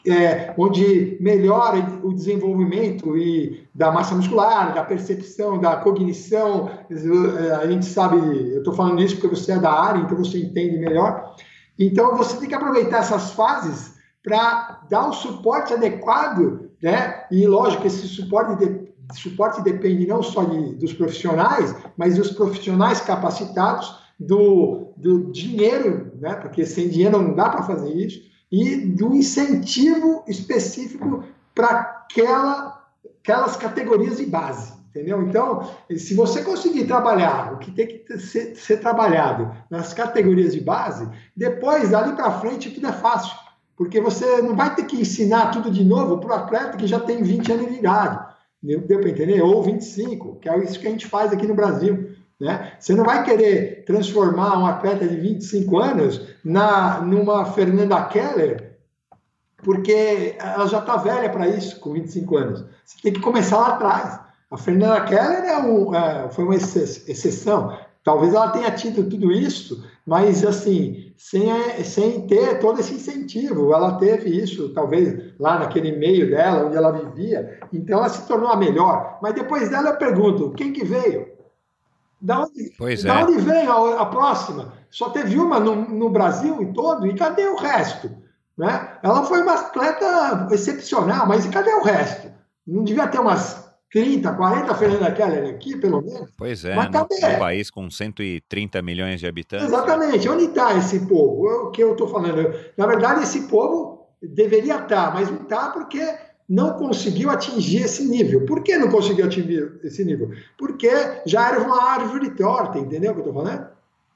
onde melhora o desenvolvimento da massa muscular, da percepção, da cognição. A gente sabe, eu estou falando isso porque você é da área, então você entende melhor. Então, você tem que aproveitar essas fases para dar o suporte adequado, né? E, lógico, esse suporte depende não só dos profissionais, mas dos profissionais capacitados, do dinheiro, né? Porque sem dinheiro não dá para fazer isso, e do incentivo específico para aquelas categorias de base, entendeu? Então, se você conseguir trabalhar o que tem que ser trabalhado nas categorias de base, depois, dali para frente, tudo é fácil, porque você não vai ter que ensinar tudo de novo para o atleta que já tem 20 anos de idade, deu para entender? Ou 25, que é isso que a gente faz aqui no Brasil. Né? Você não vai querer transformar um atleta de 25 anos numa Fernanda Keller, porque ela já está velha para isso, com 25 anos. Você tem que começar lá atrás. A Fernanda Keller foi uma exceção. Talvez ela tenha tido tudo isso, mas assim, sem ter todo esse incentivo. Ela teve isso, talvez, lá naquele meio dela, onde ela vivia. Então, ela se tornou a melhor. Mas depois dela, eu pergunto, quem que veio? Da onde vem a próxima? Só teve uma no Brasil e todo, e cadê o resto? Né? Ela foi uma atleta excepcional, mas e cadê o resto? Não devia ter umas 30, 40 Fernanda Keller aqui, pelo menos? Pois é, num país com 130 milhões de habitantes. Exatamente, onde está esse povo? O que eu estou falando? Na verdade, esse povo deveria estar, mas não está porque não conseguiu atingir esse nível. Por que não conseguiu atingir esse nível? Porque já era uma árvore torta, entendeu o que eu estou falando?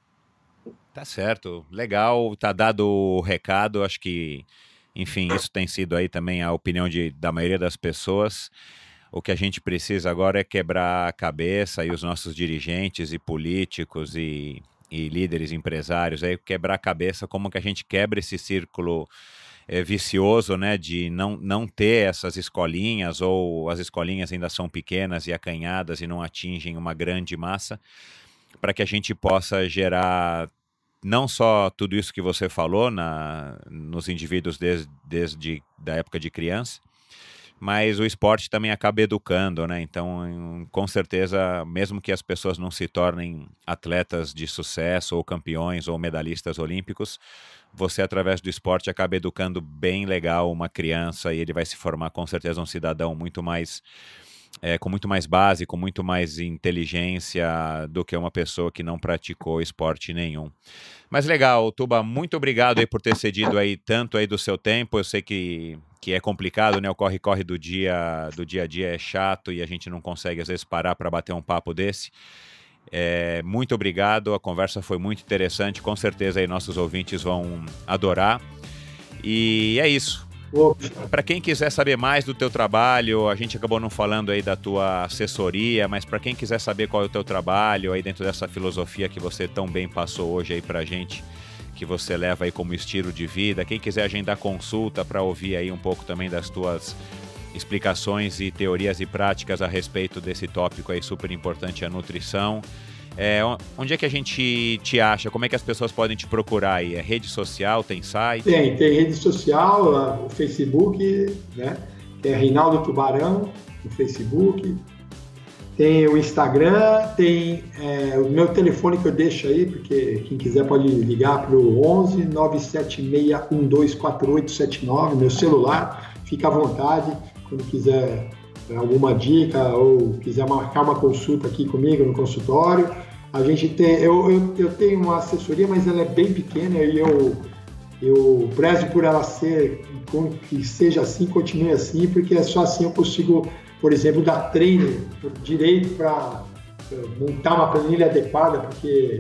Tá certo, legal, tá dado o recado, acho que, enfim, isso tem sido aí também a opinião da maioria das pessoas. O que a gente precisa agora é quebrar a cabeça, e os nossos dirigentes e políticos e líderes empresários, aí quebrar a cabeça como que a gente quebra esse círculo vicioso, né, de não ter essas escolinhas, ou as escolinhas ainda são pequenas e acanhadas e não atingem uma grande massa, para que a gente possa gerar não só tudo isso que você falou nos indivíduos desde da época de criança, mas o esporte também acaba educando, né? Então, com certeza, mesmo que as pessoas não se tornem atletas de sucesso, ou campeões, ou medalhistas olímpicos, você, através do esporte, acaba educando bem legal uma criança, e ele vai se formar, com certeza, um cidadão muito mais, com muito mais base, com muito mais inteligência do que uma pessoa que não praticou esporte nenhum. Mas legal, Tuba, muito obrigado aí por ter cedido aí tanto aí do seu tempo. Eu sei que é complicado, né? O corre-corre do dia a dia é chato e a gente não consegue, às vezes, parar para bater um papo desse. Muito obrigado, a conversa foi muito interessante, com certeza aí nossos ouvintes vão adorar. E é isso. Para quem quiser saber mais do teu trabalho, a gente acabou não falando aí da tua assessoria, mas para quem quiser saber qual é o teu trabalho aí dentro dessa filosofia que você tão bem passou hoje aí pra gente, que você leva aí como estilo de vida, quem quiser agendar consulta para ouvir aí um pouco também das tuas explicações e teorias e práticas a respeito desse tópico aí super importante, a nutrição. Onde é que a gente te acha? Como é que as pessoas podem te procurar aí? É rede social, tem site? Tem rede social, o Facebook, né? É Reinaldo Tubarão no Facebook. Tem o Instagram, tem o meu telefone que eu deixo aí, porque quem quiser pode ligar para o 11 976 124879, meu celular, fica à vontade, quando quiser alguma dica ou quiser marcar uma consulta aqui comigo no consultório. A gente tem, eu tenho uma assessoria, mas ela é bem pequena e eu prezo por ela que seja assim, continue assim, porque é só assim eu consigo, por exemplo, dar treino direito para montar uma planilha adequada, porque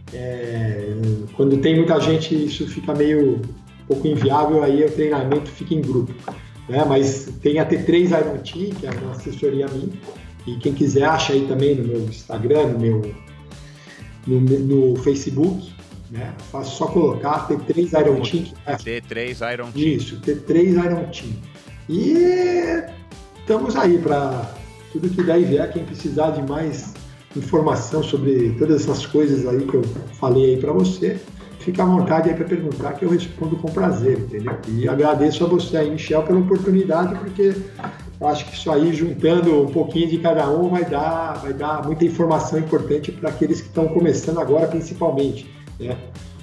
quando tem muita gente isso fica meio um pouco inviável, aí o treinamento fica em grupo. Mas tem a T3 Iron Team, que é uma assessoria minha, e quem quiser acha aí também no meu Instagram, no Facebook, né? Faço só colocar T3 Iron Team. T3 Iron Team. Isso, T3 Iron Team. E estamos aí para tudo que der e vier. Quem precisar de mais informação sobre todas essas coisas aí que eu falei aí para você, fica à vontade aí para perguntar, que eu respondo com prazer, entendeu? E agradeço a você aí, Michel, pela oportunidade, porque eu acho que isso aí, juntando um pouquinho de cada um, vai dar muita informação importante para aqueles que estão começando agora, principalmente, né?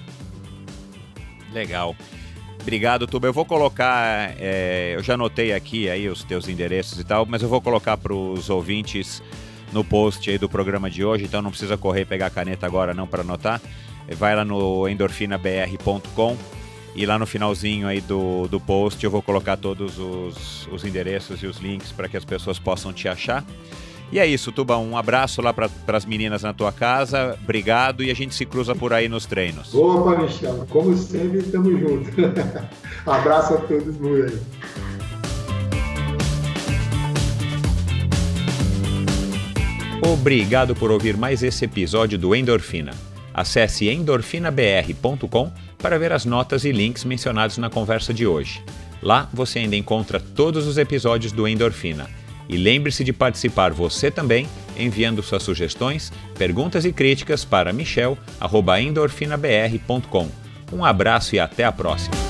Legal. Obrigado, Tuba. Eu vou colocar, eu já anotei aqui aí os teus endereços e tal, mas eu vou colocar para os ouvintes no post aí do programa de hoje, então não precisa correr e pegar a caneta agora não para anotar. Vai lá no endorfinabr.com e lá no finalzinho aí do post eu vou colocar todos os endereços e os links para que as pessoas possam te achar. E é isso, Tuba, um abraço lá para as meninas na tua casa, obrigado, e a gente se cruza por aí nos treinos. Opa, Michel, como sempre, estamos juntos. Abraço a todos por aí. Obrigado por ouvir mais esse episódio do Endorfina. Acesse endorfinabr.com para ver as notas e links mencionados na conversa de hoje. Lá você ainda encontra todos os episódios do Endorfina. E lembre-se de participar você também, enviando suas sugestões, perguntas e críticas para michel@endorfinabr.com. Um abraço e até a próxima!